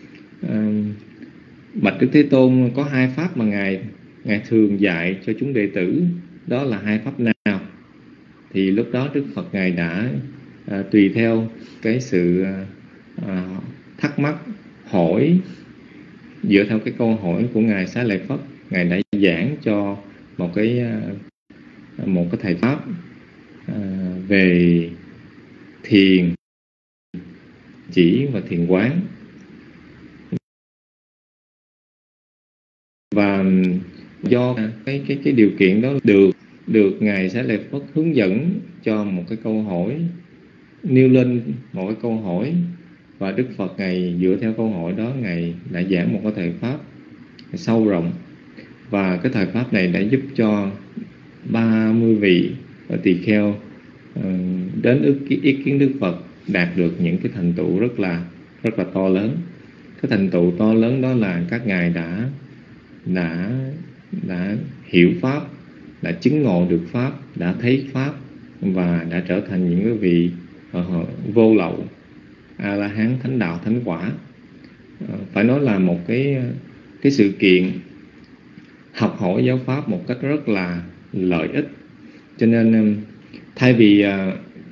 bạch Đức Thế Tôn, có hai pháp mà Ngài thường dạy cho chúng đệ tử, đó là hai pháp nào? Thì lúc đó Đức Phật Ngài đã tùy theo cái sự thắc mắc hỏi, dựa theo cái câu hỏi của Ngài Xá Lợi Phất, Ngài đã giảng cho một cái thầy pháp về thiền chỉ và thiền quán. Và do cái điều kiện đó được Ngài Xá Lợi Phất hướng dẫn cho một cái câu hỏi, nêu lên một cái câu hỏi, và Đức Phật Ngài dựa theo câu hỏi đó, Ngài đã giảng một cái thời pháp sâu rộng. Và cái thời pháp này đã giúp cho 30 vị tỳ kheo đến ý kiến Đức Phật đạt được những cái thành tựu rất là to lớn. Cái thành tựu to lớn đó là các ngài đã hiểu pháp, đã chứng ngộ được pháp, đã thấy pháp, và đã trở thành những cái vị vô lậu, A La Hán, thánh đạo, thánh quả. Phải nói là một cái sự kiện học hỏi giáo pháp một cách rất là lợi ích. Cho nên thay vì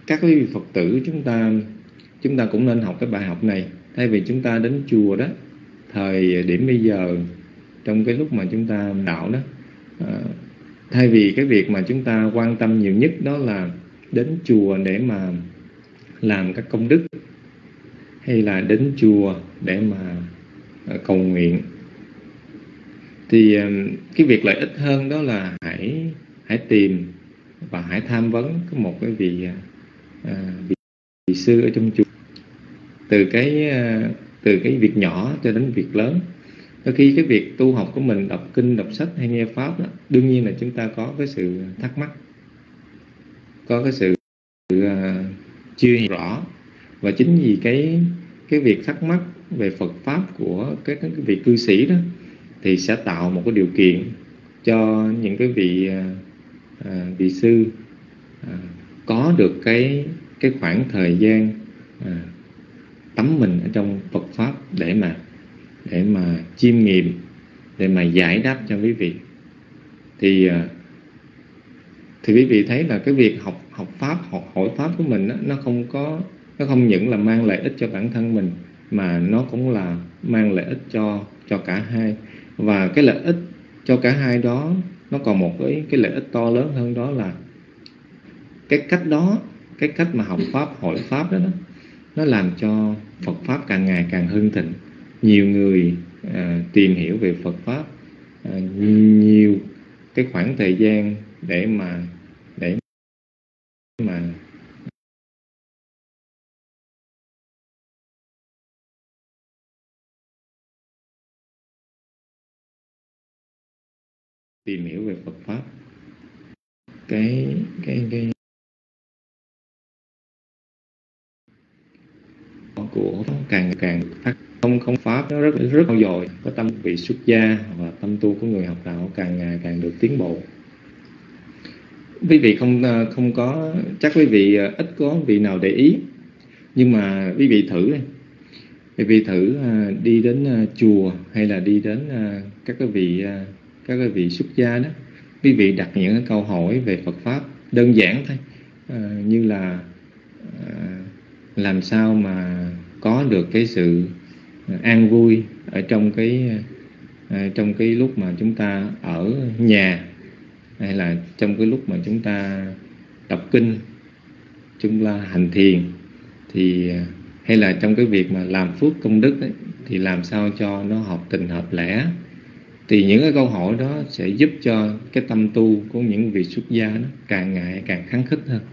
các quý vị Phật tử chúng ta cũng nên học cái bài học này. Thay vì chúng ta đến chùa đó, thời điểm bây giờ trong cái lúc mà chúng ta đạo đó, thay vì cái việc mà chúng ta quan tâm nhiều nhất đó là đến chùa để mà làm các công đức, hay là đến chùa để mà cầu nguyện, thì cái việc lợi ích hơn đó là hãy tìm và hãy tham vấn có một cái vị sư ở trong chùa. Từ cái việc nhỏ cho đến việc lớn. Đôi khi cái việc tu học của mình, đọc kinh, đọc sách hay nghe pháp đó, đương nhiên là chúng ta có cái sự thắc mắc, có cái sự chưa hiểu rõ. Và chính vì cái việc thắc mắc về Phật pháp của cái vị cư sĩ đó, thì sẽ tạo một cái điều kiện cho những cái vị sư có được cái khoảng thời gian tắm mình ở trong Phật pháp để mà chiêm nghiệm, để mà giải đáp cho quý vị. Thì quý vị thấy là cái việc học pháp, hỏi pháp của mình đó, nó không những là mang lợi ích cho bản thân mình, mà nó cũng là mang lợi ích cho cả hai. Và cái lợi ích cho cả hai đó, nó còn một cái lợi ích to lớn hơn, đó là cái cách mà học pháp, hỏi pháp đó, nó làm cho Phật pháp càng ngày càng hưng thịnh. Nhiều người tìm hiểu về Phật pháp, nhiều cái khoảng thời gian để mà tìm hiểu về Phật pháp. Cái của càng phát không pháp, nó rất cao dồi. Có tâm vị xuất gia và tâm tu của người học đạo càng ngày càng được tiến bộ. Quý vị không có, chắc quý vị ít có vị nào để ý, nhưng mà quý vị thử đi đến chùa, hay là đi đến các cái vị xuất gia đó, quý vị đặt những cái câu hỏi về Phật pháp đơn giản thôi, như là làm sao mà có được cái sự an vui ở trong cái lúc mà chúng ta ở nhà, hay là trong cái lúc mà chúng ta đọc kinh, chúng ta hành thiền, thì hay là trong cái việc mà làm phước công đức ấy, thì làm sao cho nó hợp tình hợp lẽ. Thì những cái câu hỏi đó sẽ giúp cho cái tâm tu của những vị xuất gia nó càng ngày càng khắng khích hơn.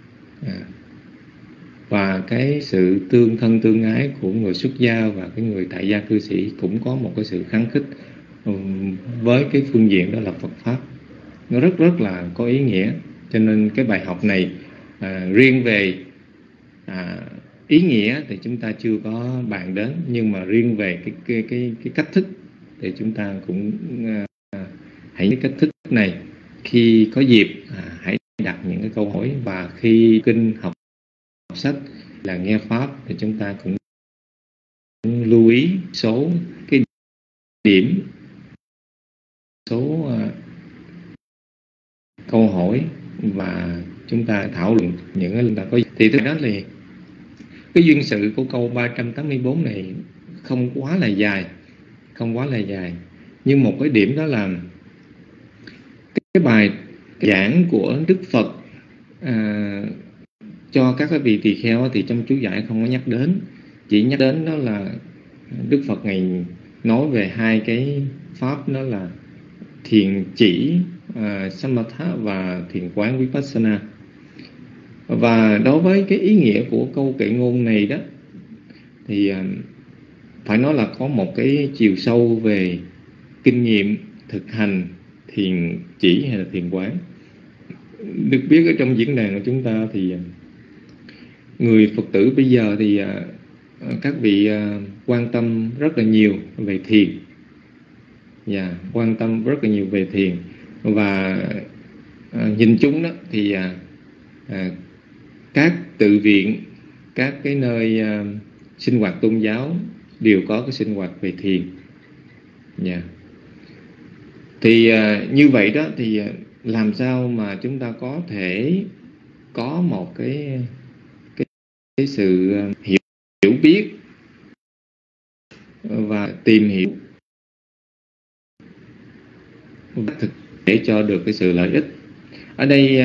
Và cái sự tương thân tương ái của người xuất gia và cái người tại gia cư sĩ cũng có một cái sự khắng khích với cái phương diện đó là Phật pháp. Nó rất là có ý nghĩa. Cho nên cái bài học này riêng về ý nghĩa thì chúng ta chưa có bàn đến, nhưng mà riêng về cái cách thức thì chúng ta cũng hãy cái cách thức này, khi có dịp hãy đặt những cái câu hỏi, và khi kinh học sách là nghe pháp thì chúng ta cũng lưu ý số cái điểm, số câu hỏi, và chúng ta thảo luận những cái chúng ta có. Thì thứ đó là cái duyên sự của câu 384 này không quá là dài, nhưng một cái điểm đó là cái bài giảng của Đức Phật cho các cái vị tỳ kheo thì trong chú giải không có nhắc đến, chỉ nhắc đến đó là Đức Phật Ngài nói về hai cái pháp, đó là thiền chỉ Samatha và thiền quán Vipassana. Và đối với cái ý nghĩa của câu kệ ngôn này đó, thì phải nói là có một cái chiều sâu về kinh nghiệm thực hành thiền chỉ hay là thiền quán. Được biết ở trong diễn đàn của chúng ta thì người Phật tử bây giờ thì các vị quan tâm rất là nhiều về thiền, quan tâm rất là nhiều về thiền. Và nhìn chung đó thì các tự viện, các cái nơi sinh hoạt tôn giáo đều có cái sinh hoạt về thiền. Thì như vậy đó, thì làm sao mà chúng ta có thể có một cái cái sự hiểu biết và tìm hiểu thực để cho được cái sự lợi ích. Ở đây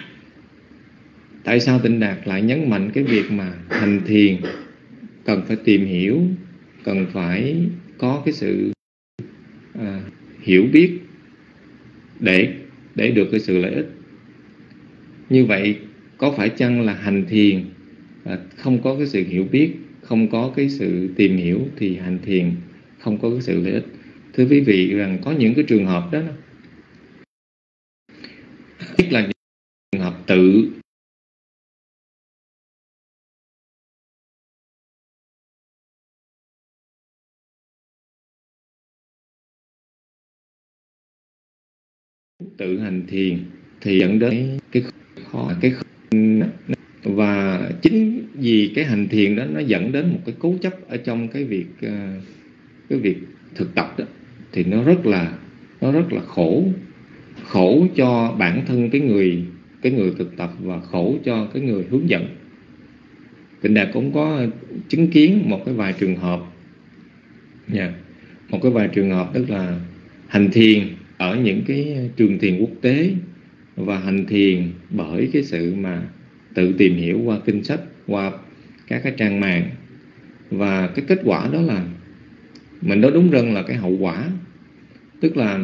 tại sao Tịnh Đạt lại nhấn mạnh cái việc mà hành thiền cần phải tìm hiểu, cần phải có cái sự hiểu biết để được cái sự lợi ích. Như vậy có phải chăng là hành thiền không có cái sự hiểu biết, không có cái sự tìm hiểu thì hành thiền không có cái sự lợi ích? Thưa quý vị rằng có những cái trường hợp đó, nhất là những trường hợp tự hành thiền thì dẫn đến cái khó, và chính vì cái hành thiền đó nó dẫn đến một cái cố chấp ở trong cái việc thực tập đó, thì nó rất là khổ cho bản thân cái người thực tập và khổ cho cái người hướng dẫn. Tịnh Đạt cũng có chứng kiến một cái vài trường hợp một cái vài trường hợp, tức là hành thiền ở những cái trường thiền quốc tế và hành thiền bởi cái sự mà tự tìm hiểu qua kinh sách, qua các cái trang mạng, và cái kết quả đó là mình nói đúng hơn là cái hậu quả, tức là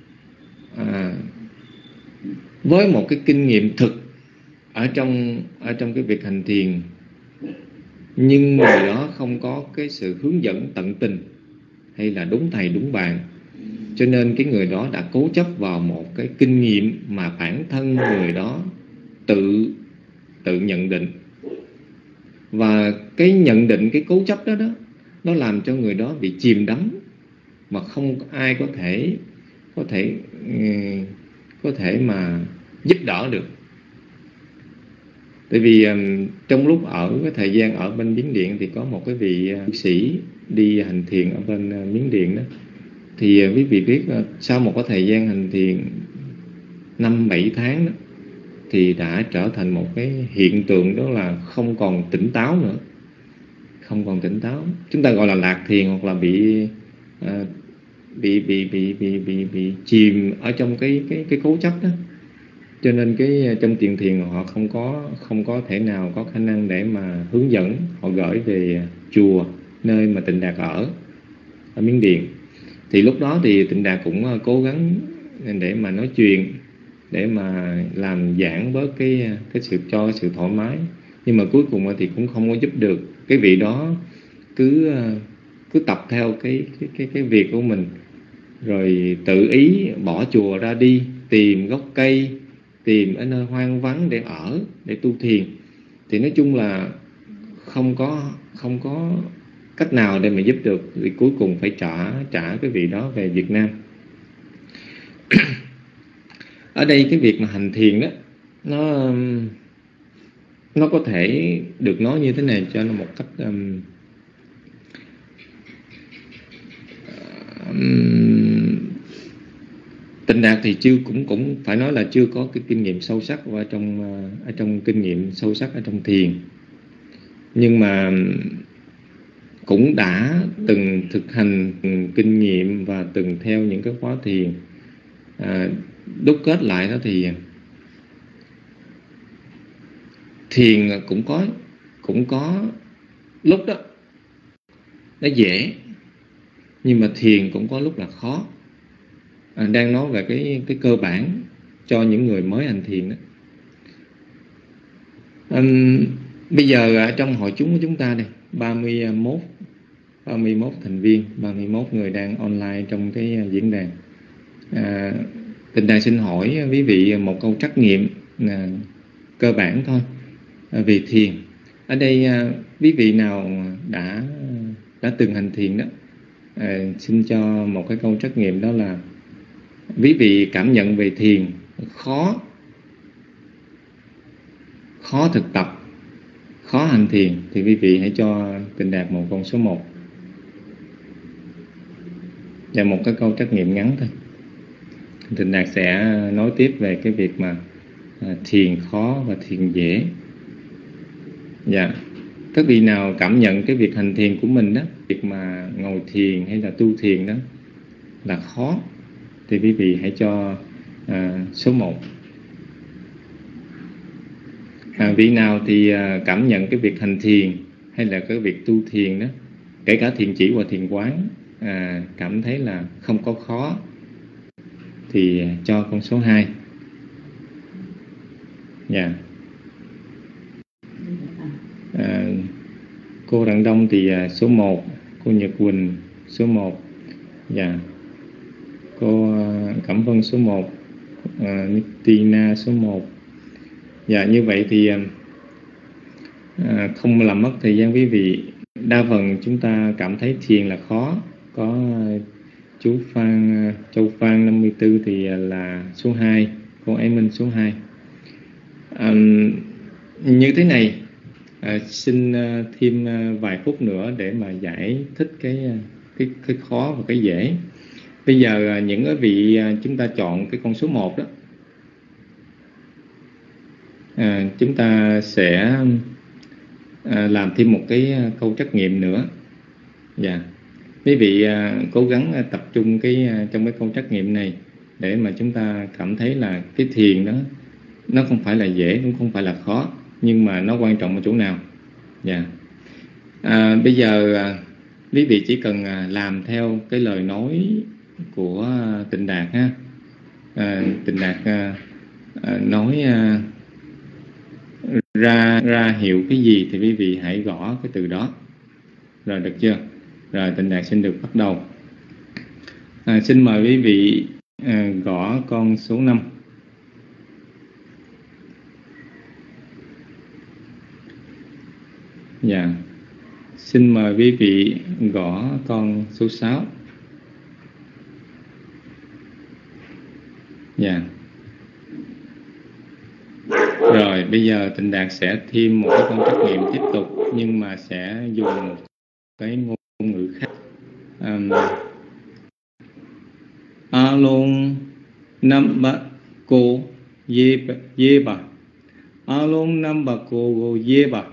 với một cái kinh nghiệm thực ở trong cái việc hành thiền, nhưng người đó không có cái sự hướng dẫn tận tình hay là đúng thầy đúng bạn, cho nên cái người đó đã cố chấp vào một cái kinh nghiệm mà bản thân người đó tự nhận định. Và cái nhận định, cái cố chấp đó nó làm cho người đó bị chìm đắm mà không ai có thể mà giúp đỡ được. Tại vì trong lúc ở cái thời gian ở bên Miến Điện thì có một cái vị sĩ đi hành thiền ở bên Miến Điện đó, thì quý vị biết sau một cái thời gian hành thiền 5-7 tháng đó, thì đã trở thành một cái hiện tượng, đó là không còn tỉnh táo nữa, không còn tỉnh táo. Chúng ta gọi là lạc thiền, hoặc là bị chìm ở trong cái cố chấp đó. Cho nên cái trong tiền thiền họ không có thể nào có khả năng để mà hướng dẫn họ gửi về chùa nơi mà Tịnh Đạt ở Miến Điện. Thì lúc đó thì Tịnh Đạt cũng cố gắng để mà nói chuyện, để mà làm giảng bớt cái sự thoải mái, nhưng mà cuối cùng thì cũng không có giúp được. Cái vị đó cứ tập theo cái việc của mình, rồi tự ý bỏ chùa ra đi tìm gốc cây, tìm ở nơi hoang vắng để ở, để tu thiền. Thì nói chung là không có cách nào để mà giúp được, thì cuối cùng phải trả cái vị đó về Việt Nam. Ở đây cái việc mà hành thiền đó, nó có thể được nói như thế này cho nó một cách Tịnh Đạt thì cũng phải nói là chưa có cái kinh nghiệm sâu sắc ở trong kinh nghiệm sâu sắc ở trong thiền, nhưng mà cũng đã từng thực hành kinh nghiệm và từng theo những cái khóa thiền. Đúc kết lại đó thì thiền cũng có lúc đó nó dễ, nhưng mà thiền cũng có lúc là khó. Đang nói về cái cơ bản cho những người mới hành thiền đó. Bây giờ trong hội chúng của chúng ta đây 31 thành viên, 31 người đang online trong cái diễn đàn. Tịnh Đạt xin hỏi quý vị một câu trắc nghiệm cơ bản thôi về thiền. Ở đây quý vị nào đã từng hành thiền đó, xin cho một cái câu trắc nghiệm, đó là quý vị cảm nhận về thiền khó thực tập, khó hành thiền, thì quý vị hãy cho Tịnh Đạt một con số 1 và một cái câu trắc nghiệm ngắn thôi. Tịnh Đạt sẽ nói tiếp về cái việc mà thiền khó và thiền dễ. Dạ. Các vị nào cảm nhận cái việc hành thiền của mình đó, việc mà ngồi thiền hay là tu thiền đó là khó, thì quý vị hãy cho số 1. Vị nào thì cảm nhận cái việc hành thiền hay là cái việc tu thiền đó, kể cả thiền chỉ và thiền quán, cảm thấy là không có khó, thì cho con số 2. Dạ. Cô Đặng Đông thì số 1, cô Nhật Quỳnh số 1. Dạ. Cô Cẩm Vân số 1, Tina số 1. Dạ, như vậy thì không làm mất thời gian quý vị. Đa phần chúng ta cảm thấy thiền là khó. Có chú Châu Phan 54 thì là số 2, cô Ái Minh số 2. Như thế này, xin thêm vài phút nữa để mà giải thích cái khó và cái dễ. Bây giờ những cái vị chúng ta chọn cái con số 1 đó, chúng ta sẽ làm thêm một cái câu trắc nghiệm nữa. Dạ. Quý vị cố gắng tập trung trong cái câu trắc nghiệm này để mà chúng ta cảm thấy là cái thiền đó nó không phải là dễ, cũng không phải là khó, nhưng mà nó quan trọng ở chỗ nào. Dạ. Bây giờ quý vị chỉ cần làm theo cái lời nói của Tịnh Đạt ha. Tịnh Đạt nói ra hiệu cái gì thì quý vị hãy gõ cái từ đó. Rồi, được chưa? Rồi, Tịnh Đạt xin được bắt đầu. Xin mời quý vị gõ con số 5. Dạ. Xin mời quý vị gõ con số 6. Dạ. Rồi, bây giờ Tịnh Đạt sẽ thêm một cái con trắc nghiệm tiếp tục, nhưng mà sẽ dùng một cái ngôn ngữ khác. Along number cô ye ba. Along number cô ye ba.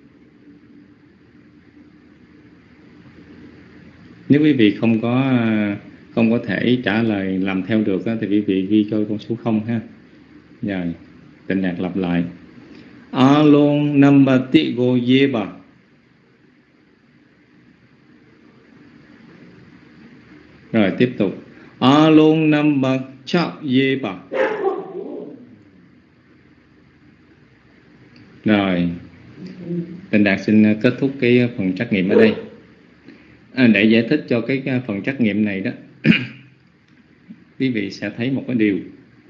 Nếu quý vị không có thể trả lời làm theo được thì quý vị ghi cho con số 0 ha. Rồi, Tịnh Đạt lặp lại. Along number tigo ye ba. Rồi, tiếp tục. Along number cha ye ba. Rồi, Tịnh Đạt xin kết thúc cái phần trắc nghiệm ở đây. Để giải thích cho cái phần trắc nghiệm này đó, quý vị sẽ thấy một cái điều.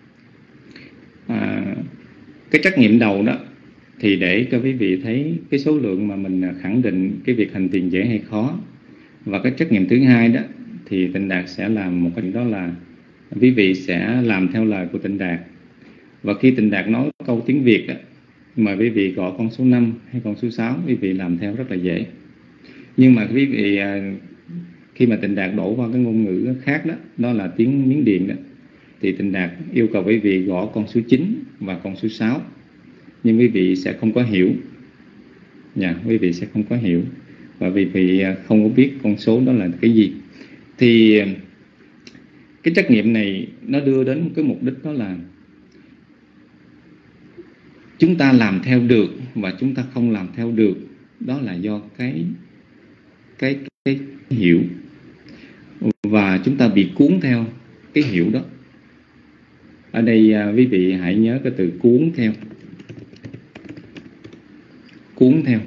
Cái trắc nghiệm đầu đó thì để cho quý vị thấy cái số lượng mà mình khẳng định cái việc hành thiền dễ hay khó. Và cái trắc nghiệm thứ hai đó thì Tịnh Đạt sẽ làm một cái, đó là quý vị sẽ làm theo lời của Tịnh Đạt. Và khi Tịnh Đạt nói câu tiếng Việt đó, mời quý vị gõ con số 5 hay con số 6, quý vị làm theo rất là dễ. Nhưng mà quý vị khi mà Tịnh Đạt đổ vào cái ngôn ngữ khác đó, đó là tiếng Miến Điện đó, thì Tịnh Đạt yêu cầu quý vị gõ con số 9 và con số 6. Nhưng quý vị sẽ không có hiểu. Quý vị sẽ không có hiểu. Và quý vị không có biết con số đó là cái gì. Thì cái trắc nghiệm này nó đưa đến cái mục đích, đó là chúng ta làm theo được và chúng ta không làm theo được. Đó là do cái hiểu. Và chúng ta bị cuốn theo cái hiểu đó. Ở đây quý vị hãy nhớ cái từ cuốn theo. Cuốn theo.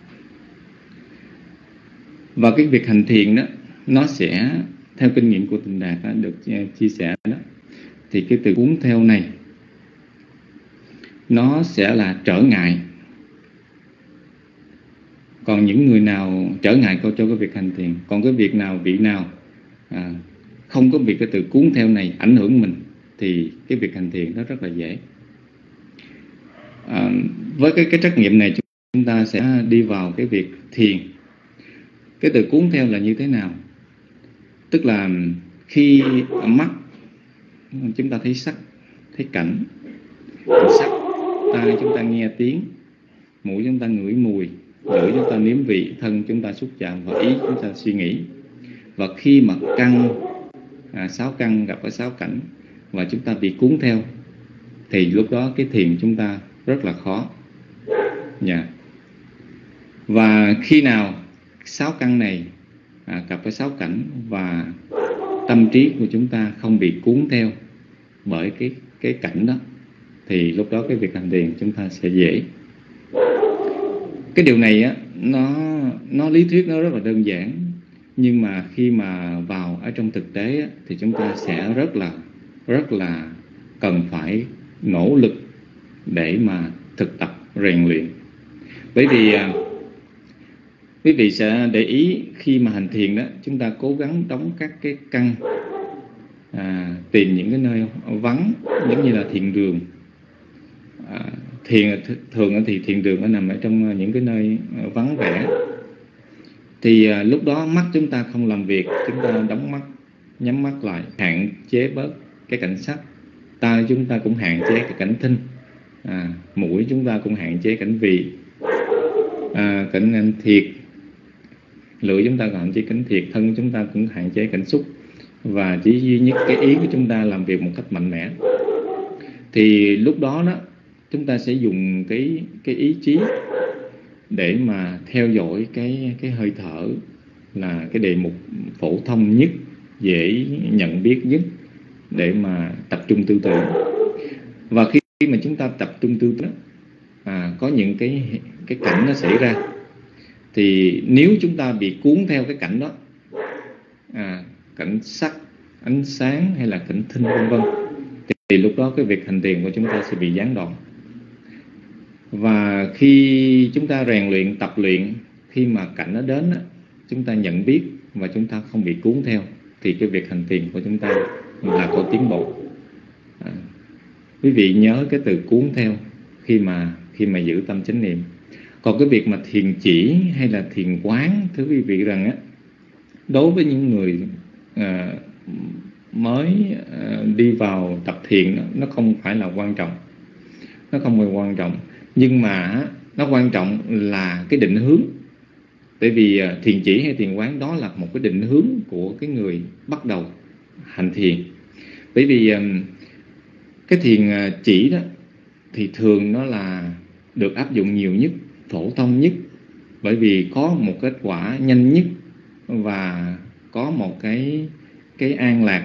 Và cái việc hành thiền đó, nó sẽ, theo kinh nghiệm của Tịnh Đạt đó, được chia sẻ đó, thì cái từ cuốn theo này nó sẽ là trở ngại. Còn những người nào trở ngại cho cái việc hành thiền, còn cái việc nào, vị nào không có bị cái từ cuốn theo này ảnh hưởng mình, thì cái việc hành thiền nó rất là dễ. Với cái trắc nghiệm này chúng ta sẽ đi vào cái việc thiền. Cái từ cuốn theo là như thế nào? Tức là khi mắt chúng ta thấy sắc, thấy cảnh, sắc, tai chúng ta nghe tiếng, mũi chúng ta ngửi mùi, lưỡi chúng ta nếm vị, thân chúng ta xúc chạm và ý chúng ta suy nghĩ. Và khi mà sáu căn gặp ở sáu cảnh và chúng ta bị cuốn theo thì lúc đó cái thiền chúng ta rất là khó. Và khi nào sáu căn này gặp với sáu cảnh và tâm trí của chúng ta không bị cuốn theo bởi cái cảnh đó thì lúc đó cái việc hành thiền chúng ta sẽ dễ. Cái điều này á, nó lý thuyết nó rất là đơn giản, nhưng mà khi mà vào ở trong thực tế á, thì chúng ta sẽ rất là cần phải nỗ lực để mà thực tập rèn luyện. Bởi vì quý vị sẽ để ý khi mà hành thiền đó, chúng ta cố gắng đóng các cái căn, tìm những cái nơi vắng, giống như là thiền đường. Thường thì thiền đường nó nằm ở trong những cái nơi vắng vẻ. Thì lúc đó mắt chúng ta không làm việc, chúng ta đóng mắt, nhắm mắt lại, hạn chế bớt cái cảnh sắc. Tai chúng ta cũng hạn chế cái cảnh thính, mũi chúng ta cũng hạn chế cảnh vị, cảnh thiệt, lưỡi chúng ta còn hạn chế cảnh thiệt, thân chúng ta cũng hạn chế cảnh xúc, và chỉ duy nhất cái ý của chúng ta làm việc một cách mạnh mẽ. Thì lúc đó chúng ta sẽ dùng cái ý chí để mà theo dõi cái hơi thở, là cái đề mục phổ thông nhất, dễ nhận biết nhất để mà tập trung tư tưởng. Và khi mà chúng ta tập trung tư tưởng, có những cái cảnh nó xảy ra, thì nếu chúng ta bị cuốn theo cái cảnh đó, cảnh sắc, ánh sáng hay là cảnh thinh vân vân, thì lúc đó cái việc hành thiền của chúng ta sẽ bị gián đoạn. Và khi chúng ta rèn luyện, tập luyện, khi mà cảnh nó đến, chúng ta nhận biết và chúng ta không bị cuốn theo, thì cái việc hành thiền của chúng ta là có tiến bộ. Quý vị nhớ cái từ cuốn theo khi mà giữ tâm chánh niệm. Còn cái việc mà thiền chỉ hay là thiền quán, thưa quý vị rằng đối với những người mới đi vào tập thiền, nó không phải là quan trọng. Nó không phải quan trọng, nhưng mà nó quan trọng là cái định hướng. Tại vì thiền chỉ hay thiền quán đó là một cái định hướng của cái người bắt đầu hành thiền. Bởi vì cái thiền chỉ đó thì thường nó là được áp dụng nhiều nhất, phổ thông nhất, bởi vì có một kết quả nhanh nhất và có một cái an lạc,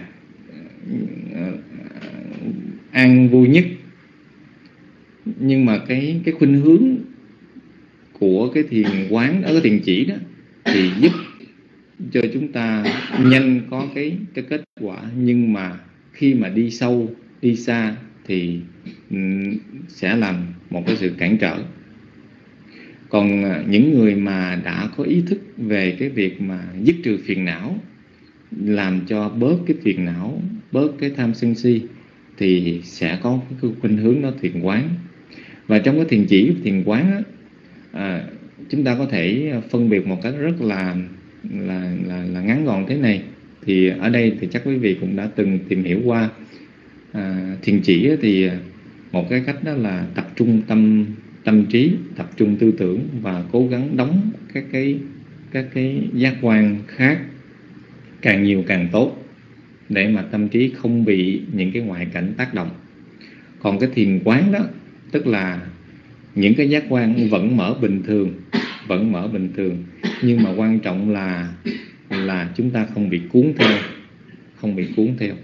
an vui nhất. Nhưng mà cái khuynh hướng của cái thiền quán ở cái thiền chỉ đó thì giúp cho chúng ta nhanh có cái kết quả, nhưng mà khi mà đi sâu, đi xa thì sẽ làm một cái sự cản trở. Còn những người mà đã có ý thức về cái việc mà dứt trừ phiền não, làm cho bớt cái phiền não, bớt cái tham sân si, thì sẽ có cái khuynh hướng đó thiền quán. Và trong cái thiền chỉ, thiền quán chúng ta có thể phân biệt một cách rất là ngắn gọn thế này. Thì ở đây thì chắc quý vị cũng đã từng tìm hiểu qua. Thiền chỉ thì một cái cách đó là tập trung tâm trí, tập trung tư tưởng và cố gắng đóng các cái giác quan khác càng nhiều càng tốt, để mà tâm trí không bị những cái ngoại cảnh tác động. Còn cái thiền quán đó, tức là những cái giác quan vẫn mở bình thường, nhưng mà quan trọng là chúng ta không bị cuốn theo.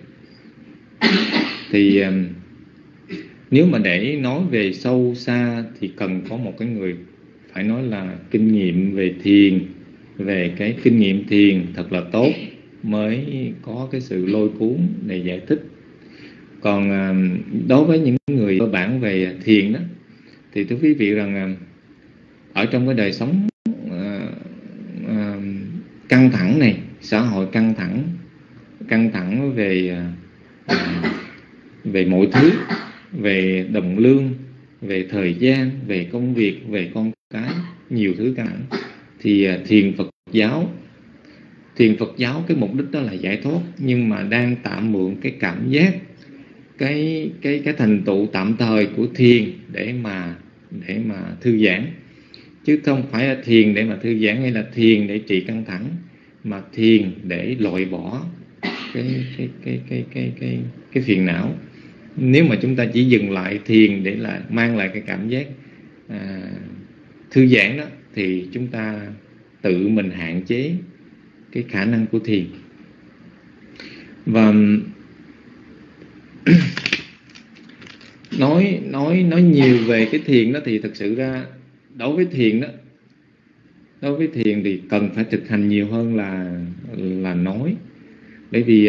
Thì nếu mà để nói về sâu xa thì cần có một cái người phải nói là kinh nghiệm về thiền, về cái kinh nghiệm thiền thật là tốt mới có cái sự lôi cuốn để giải thích. Còn đối với những người cơ bản về thiền đó, thì thưa quý vị rằng ở trong cái đời sống căng thẳng này, xã hội căng thẳng về mọi thứ, về đồng lương, về thời gian, về công việc, về con cái, nhiều thứ căng thẳng, thì thiền Phật giáo cái mục đích đó là giải thoát, nhưng mà đang tạm mượn cái cảm giác, cái thành tựu tạm thời của thiền để mà thư giãn. chứ không phải là thiền để mà thư giãn hay là thiền để trị căng thẳng, mà thiền để loại bỏ cái phiền não. Nếu mà chúng ta chỉ dừng lại thiền để là mang lại cái cảm giác thư giãn đó, thì chúng ta tự mình hạn chế cái khả năng của thiền. Và nói nhiều về cái thiền đó thì thực sự ra đối với thiền thì cần phải thực hành nhiều hơn là nói. Bởi vì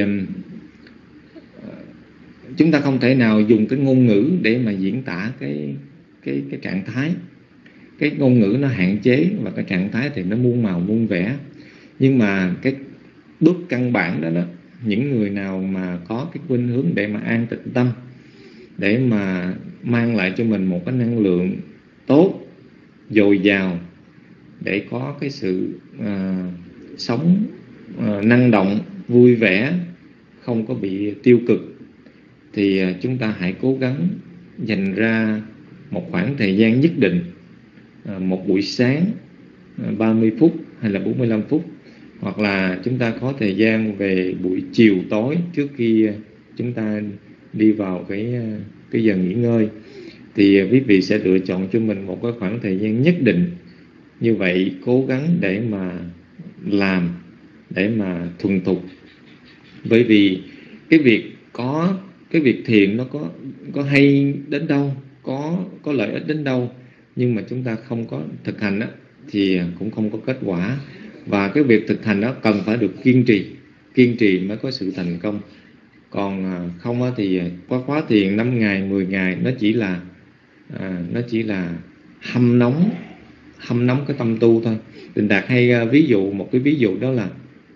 chúng ta không thể nào dùng cái ngôn ngữ để mà diễn tả cái trạng thái. Cái ngôn ngữ nó hạn chế và cái trạng thái thì nó muôn màu muôn vẻ. Nhưng mà cái bước căn bản đó, những người nào mà có cái khuynh hướng để mà an tịnh tâm, để mà mang lại cho mình một cái năng lượng tốt, dồi dào, để có cái sự sống năng động, vui vẻ, không có bị tiêu cực, thì chúng ta hãy cố gắng dành ra một khoảng thời gian nhất định, một buổi sáng 30 phút hay là 45 phút, hoặc là chúng ta có thời gian về buổi chiều tối trước khi chúng ta đi vào cái giờ nghỉ ngơi, thì quý vị sẽ lựa chọn cho mình một cái khoảng thời gian nhất định như vậy, cố gắng để mà làm, để mà thuần thục. Bởi vì cái việc thiền nó có hay đến đâu, có lợi ích đến đâu, nhưng mà chúng ta không có thực hành á, thì cũng không có kết quả. Và cái việc thực hành đó cần phải được kiên trì mới có sự thành công. Còn không á, thì có khóa thiền 5 ngày, 10 ngày nó chỉ là hâm nóng cái tâm tu thôi. Tịnh Đạt hay một cái ví dụ đó là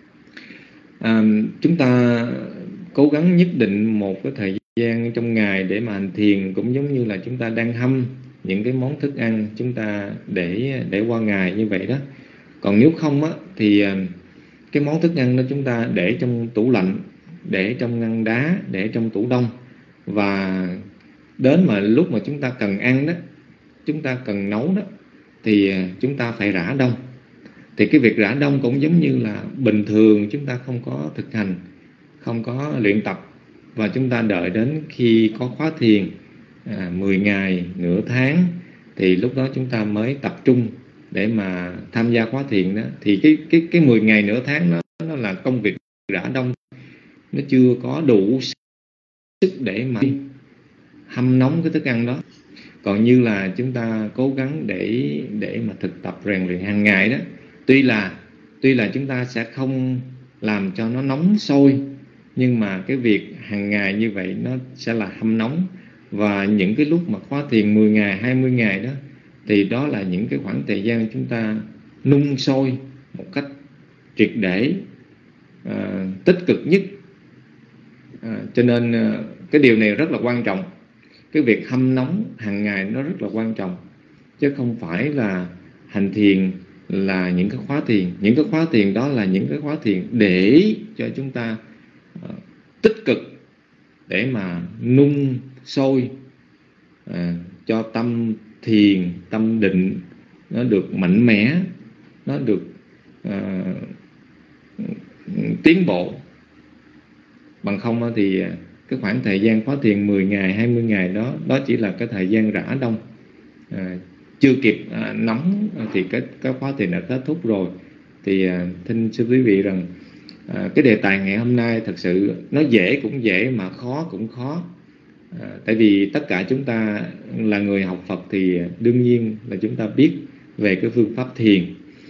chúng ta cố gắng nhất định một cái thời gian trong ngày để mà hành thiền, cũng giống như là chúng ta đang hâm những cái món thức ăn chúng ta để qua ngày như vậy đó. Còn nếu không á, thì cái món thức ăn đó chúng ta để trong tủ lạnh, để trong ngăn đá, để trong tủ đông, và đến mà lúc mà chúng ta cần ăn đó, chúng ta cần nấu đó, thì chúng ta phải rã đông. Thì cái việc rã đông cũng giống như là bình thường chúng ta không có thực hành, không có luyện tập, và chúng ta đợi đến khi có khóa thiền 10 ngày, nửa tháng, thì lúc đó chúng ta mới tập trung để mà tham gia khóa thiền đó. Thì cái 10 ngày, nửa tháng nó là công việc rã đông, nó chưa có đủ sức để mà hâm nóng cái thức ăn đó. Còn như là chúng ta cố gắng để mà thực tập rèn luyện hàng ngày đó, tuy là chúng ta sẽ không làm cho nó nóng sôi, nhưng mà cái việc hàng ngày như vậy nó sẽ là hâm nóng. Và những cái lúc mà khóa thiền 10 ngày, 20 ngày đó, thì đó là những cái khoảng thời gian chúng ta nung sôi một cách triệt để, tích cực nhất. Cho nên cái điều này rất là quan trọng. Cái việc hâm nóng hàng ngày nó rất là quan trọng, chứ không phải là hành thiền là những cái khóa thiền. Những cái khóa thiền đó là những cái khóa thiền để cho chúng ta tích cực, để mà nung sôi cho tâm thiền, tâm định nó được mạnh mẽ, nó được tiến bộ. Bằng không thì cái khoảng thời gian khóa thiền 10 ngày, 20 ngày đó chỉ là cái thời gian rã đông, chưa kịp nóng thì cái khóa thiền đã kết thúc rồi. Thì xin quý vị rằng cái đề tài ngày hôm nay thật sự nó dễ cũng dễ, mà khó cũng khó. Tại vì tất cả chúng ta là người học Phật thì đương nhiên là chúng ta biết về cái phương pháp thiền,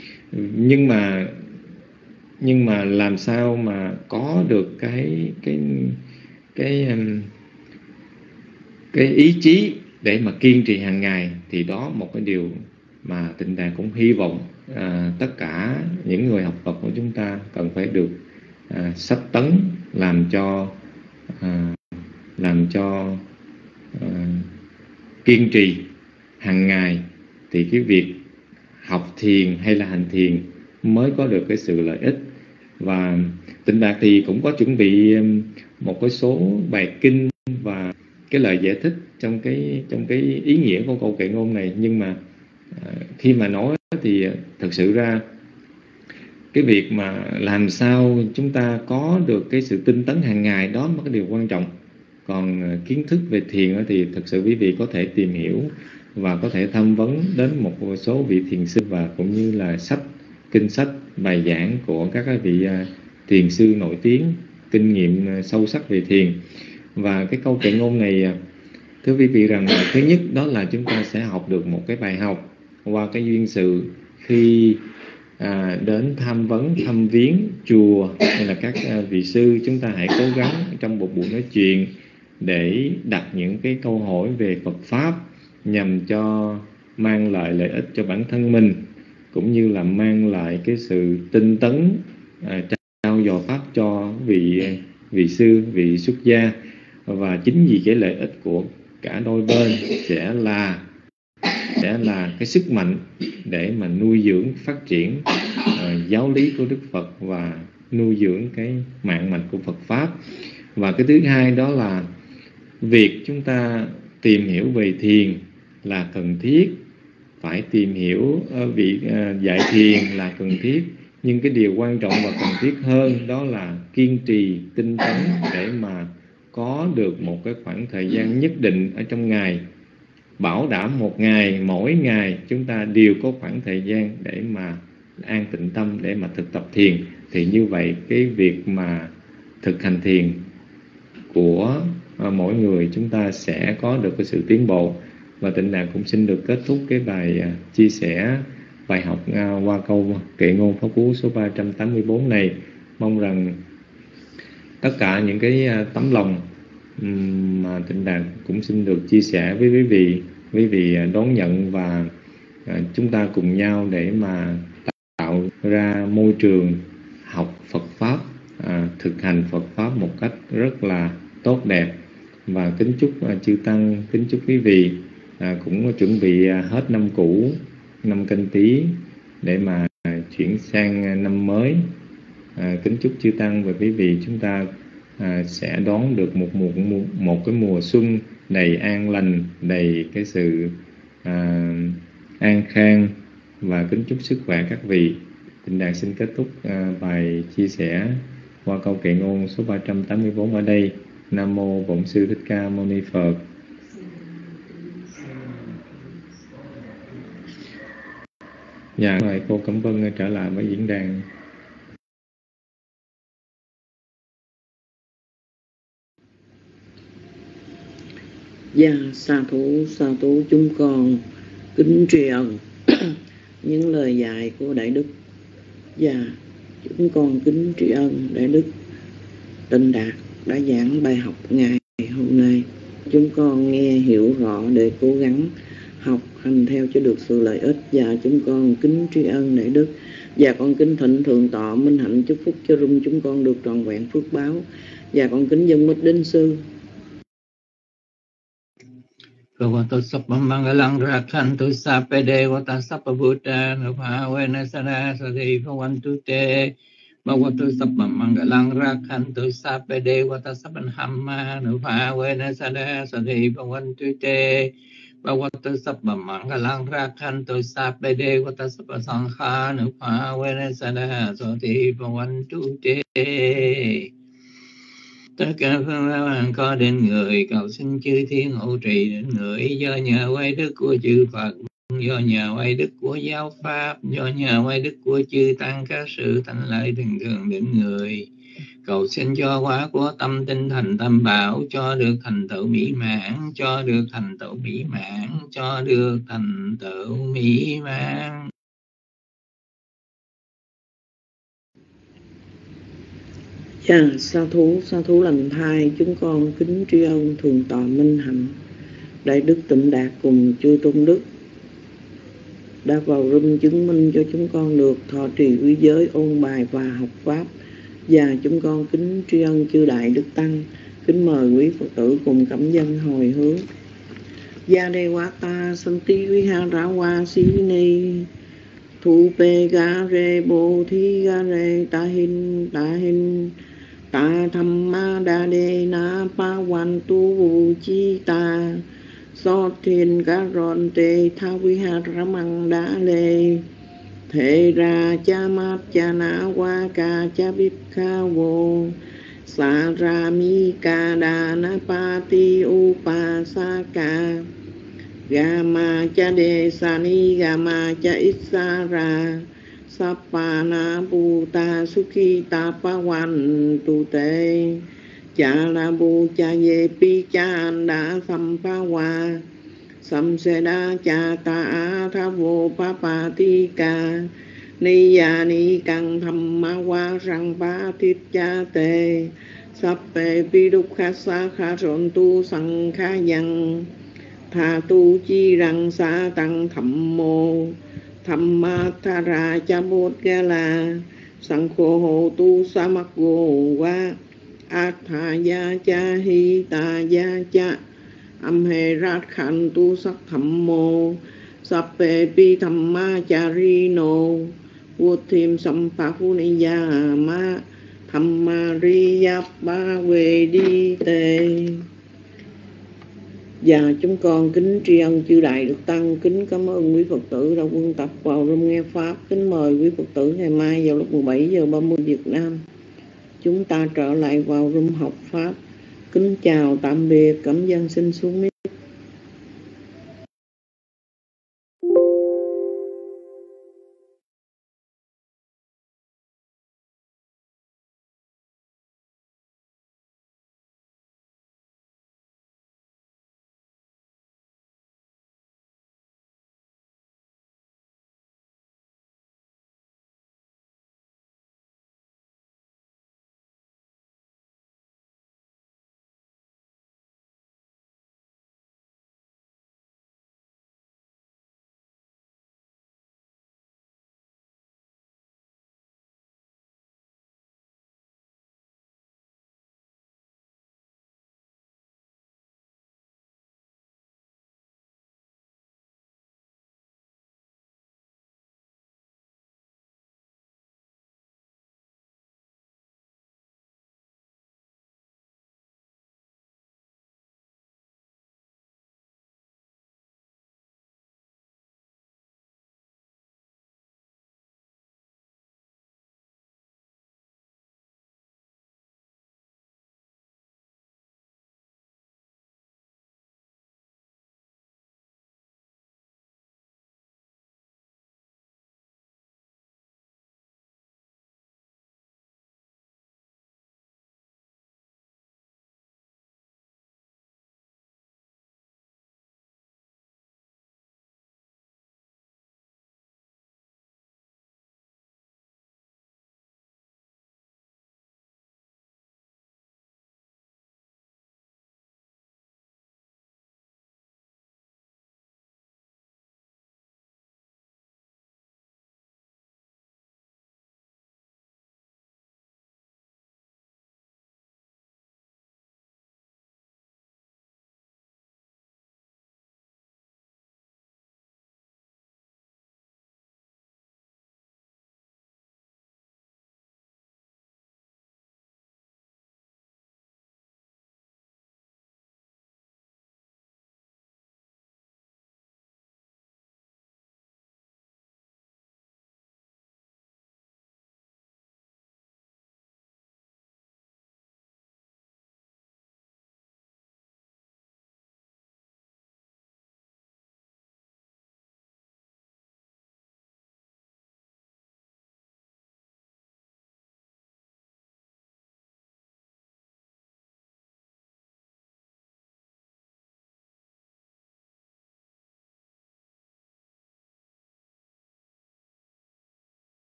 nhưng mà làm sao mà có được cái ý chí để mà kiên trì hàng ngày, thì đó một cái điều mà Tịnh Đạt cũng hy vọng tất cả những người học Phật của chúng ta cần phải được sách tấn, làm cho kiên trì hàng ngày, thì cái việc học thiền hay là hành thiền mới có được cái sự lợi ích. Và Tịnh Đạt thì cũng có chuẩn bị một cái số bài kinh và cái lời giải thích trong cái ý nghĩa của câu kệ ngôn này, nhưng mà khi mà nói thì thật sự ra cái việc mà làm sao chúng ta có được cái sự tinh tấn hàng ngày đó là cái điều quan trọng. Còn kiến thức về thiền thì thực sự quý vị có thể tìm hiểu và có thể tham vấn đến một số vị thiền sư và cũng như là kinh sách, bài giảng của các vị thiền sư nổi tiếng, kinh nghiệm sâu sắc về thiền. Và cái câu kệ ngôn này thưa quý vị rằng là thứ nhất đó là chúng ta sẽ học được một cái bài học qua cái duyên sự khi đến tham vấn, thăm viếng chùa hay là các vị sư. Chúng ta hãy cố gắng trong một buổi nói chuyện để đặt những cái câu hỏi về Phật Pháp nhằm cho mang lại lợi ích cho bản thân mình, cũng như là mang lại cái sự tinh tấn, trao dồi Pháp cho vị sư, vị xuất gia. Và chính vì cái lợi ích của cả đôi bên sẽ là cái sức mạnh để mà nuôi dưỡng, phát triển giáo lý của Đức Phật và nuôi dưỡng cái mạng mạch của Phật Pháp. Và cái thứ hai đó là việc chúng ta tìm hiểu về thiền là cần thiết, phải tìm hiểu việc dạy thiền là cần thiết, nhưng cái điều quan trọng và cần thiết hơn đó là kiên trì, tinh tấn để mà có được một cái khoảng thời gian nhất định ở trong ngày, bảo đảm một ngày, mỗi ngày chúng ta đều có khoảng thời gian để mà an tịnh tâm, để mà thực tập thiền. Thì như vậy cái việc mà thực hành thiền của mỗi người chúng ta sẽ có được cái sự tiến bộ. Và Tịnh Đạt cũng xin được kết thúc cái bài chia sẻ bài học qua câu kệ ngôn Pháp Cú số 384 này. Mong rằng tất cả những cái tấm lòng mà Tịnh Đạt cũng xin được chia sẻ với quý vị đón nhận, và chúng ta cùng nhau để mà tạo ra môi trường học Phật Pháp, thực hành Phật Pháp một cách rất là tốt đẹp. Và kính chúc chư Tăng, kính chúc quý vị cũng chuẩn bị hết năm cũ, năm Canh Tý để mà chuyển sang năm mới. Kính chúc chư Tăng và quý vị chúng ta sẽ đón được một cái mùa xuân đầy an lành, đầy cái sự an khang, và kính chúc sức khỏe các vị. Tịnh Đạt xin kết thúc bài chia sẻ qua câu kệ ngôn số 384 ở đây. Nam mô Bổn Sư Thích Ca Mâu Ni Phật. Dạ, mời cô Cẩm Vân trở lại với diễn đàn. Dạ, sa thú chúng con kính tri ân những lời dạy của Đại Đức. Dạ, chúng con kính tri ân Đại Đức Tịnh Đạt đã giảng bài học ngày hôm nay. Chúng con nghe hiểu rõ để cố gắng học hành theo cho được sự lợi ích. Và chúng con kính tri ân Đại Đức. Và con kính thịnh thượng tọa minh hạnh chúc phúc cho rung chúng con được trọn vẹn phước báo. Và con kính dâng mít đến sư. Bhagavato Sappam Mangalang Rakhantu Sappede Vata Sappabuddha Nupavena Sada Sadi Bhavantu Te. Bhagavato Sappam Mangalang Rakhantu Sappede Vata Sappanhamma Nupavena Sada Sadi Bhavantu Te. Bhagavato Sappam Mangalang Rakhantu Sappede Vata Sappasankha Nupavena Sada Sadi Bhavantu Te. Tất cả phương pháp có đến người, cầu xin chư thiên hộ trì đến người. Do nhờ quay đức của chư Phật, do nhờ quay đức của giáo pháp, do nhờ quay đức của chư Tăng, các sự thánh lợi thường thường đến người. Cầu xin cho quả của tâm tinh thành tam bảo, cho được thành tựu mỹ mãn, cho được thành tựu mỹ mãn, cho được thành tựu mỹ mãn. Dạ, sa thú lành thai, chúng con kính tri ân Thượng tọa Minh Hạnh, Đại Đức Tịnh Đạt cùng chư Tôn Đức đã vào room chứng minh cho chúng con được thọ trì quý giới, ôn bài và học Pháp. Và chúng con kính tri ân chư Đại Đức Tăng, kính mời quý Phật tử cùng cảm dân hồi hướng. Gia đề quá ta sanh tí quý ha ra hoa xí ni thu pê ga rê bồ thi ga rê ta hin ta tham ma đa đề na pa wan tu vu chi ta so thiên ca ron tê tha vi ha ramang đá lê Thế ra cha mát cha na wa ca cha bít kha vô sa ra mi ca đà na pa ti u pa sa ca ga ma cha đề sa ni ga ma cha ít sa ra sa pa na bu ta su khi ta pa wan tu te cha la bu cha ye pi cha đa sam pa wa sam se đa cha ta a tha vô pa pa ti ca ni ya ni căng tham ma wa răng ba thiết cha tề sắp bề pi đúc kha sa kha rộn tu sang kha yang tha tu chi răng sa tăng thẩm mô thẩm ma tha ra cha bốt ga la sang khô hồ tu sa mắc gô wa a tha ya cha hi ta ya cha âm hề rát khăn tu sắc thẩm mô sắp bề pi thẩm ma cha ri nô vô thêm sâm phá phu ni ya ma tham ma ri ya ba về đi tề. Và chúng con kính tri ân chư đại đức tăng, kính cảm ơn quý Phật tử đã quân tập vào room nghe pháp. Kính mời quý Phật tử ngày mai vào lúc 17:30 Việt Nam chúng ta trở lại vào room học pháp. Kính chào tạm biệt, cảm ơn xin xuống.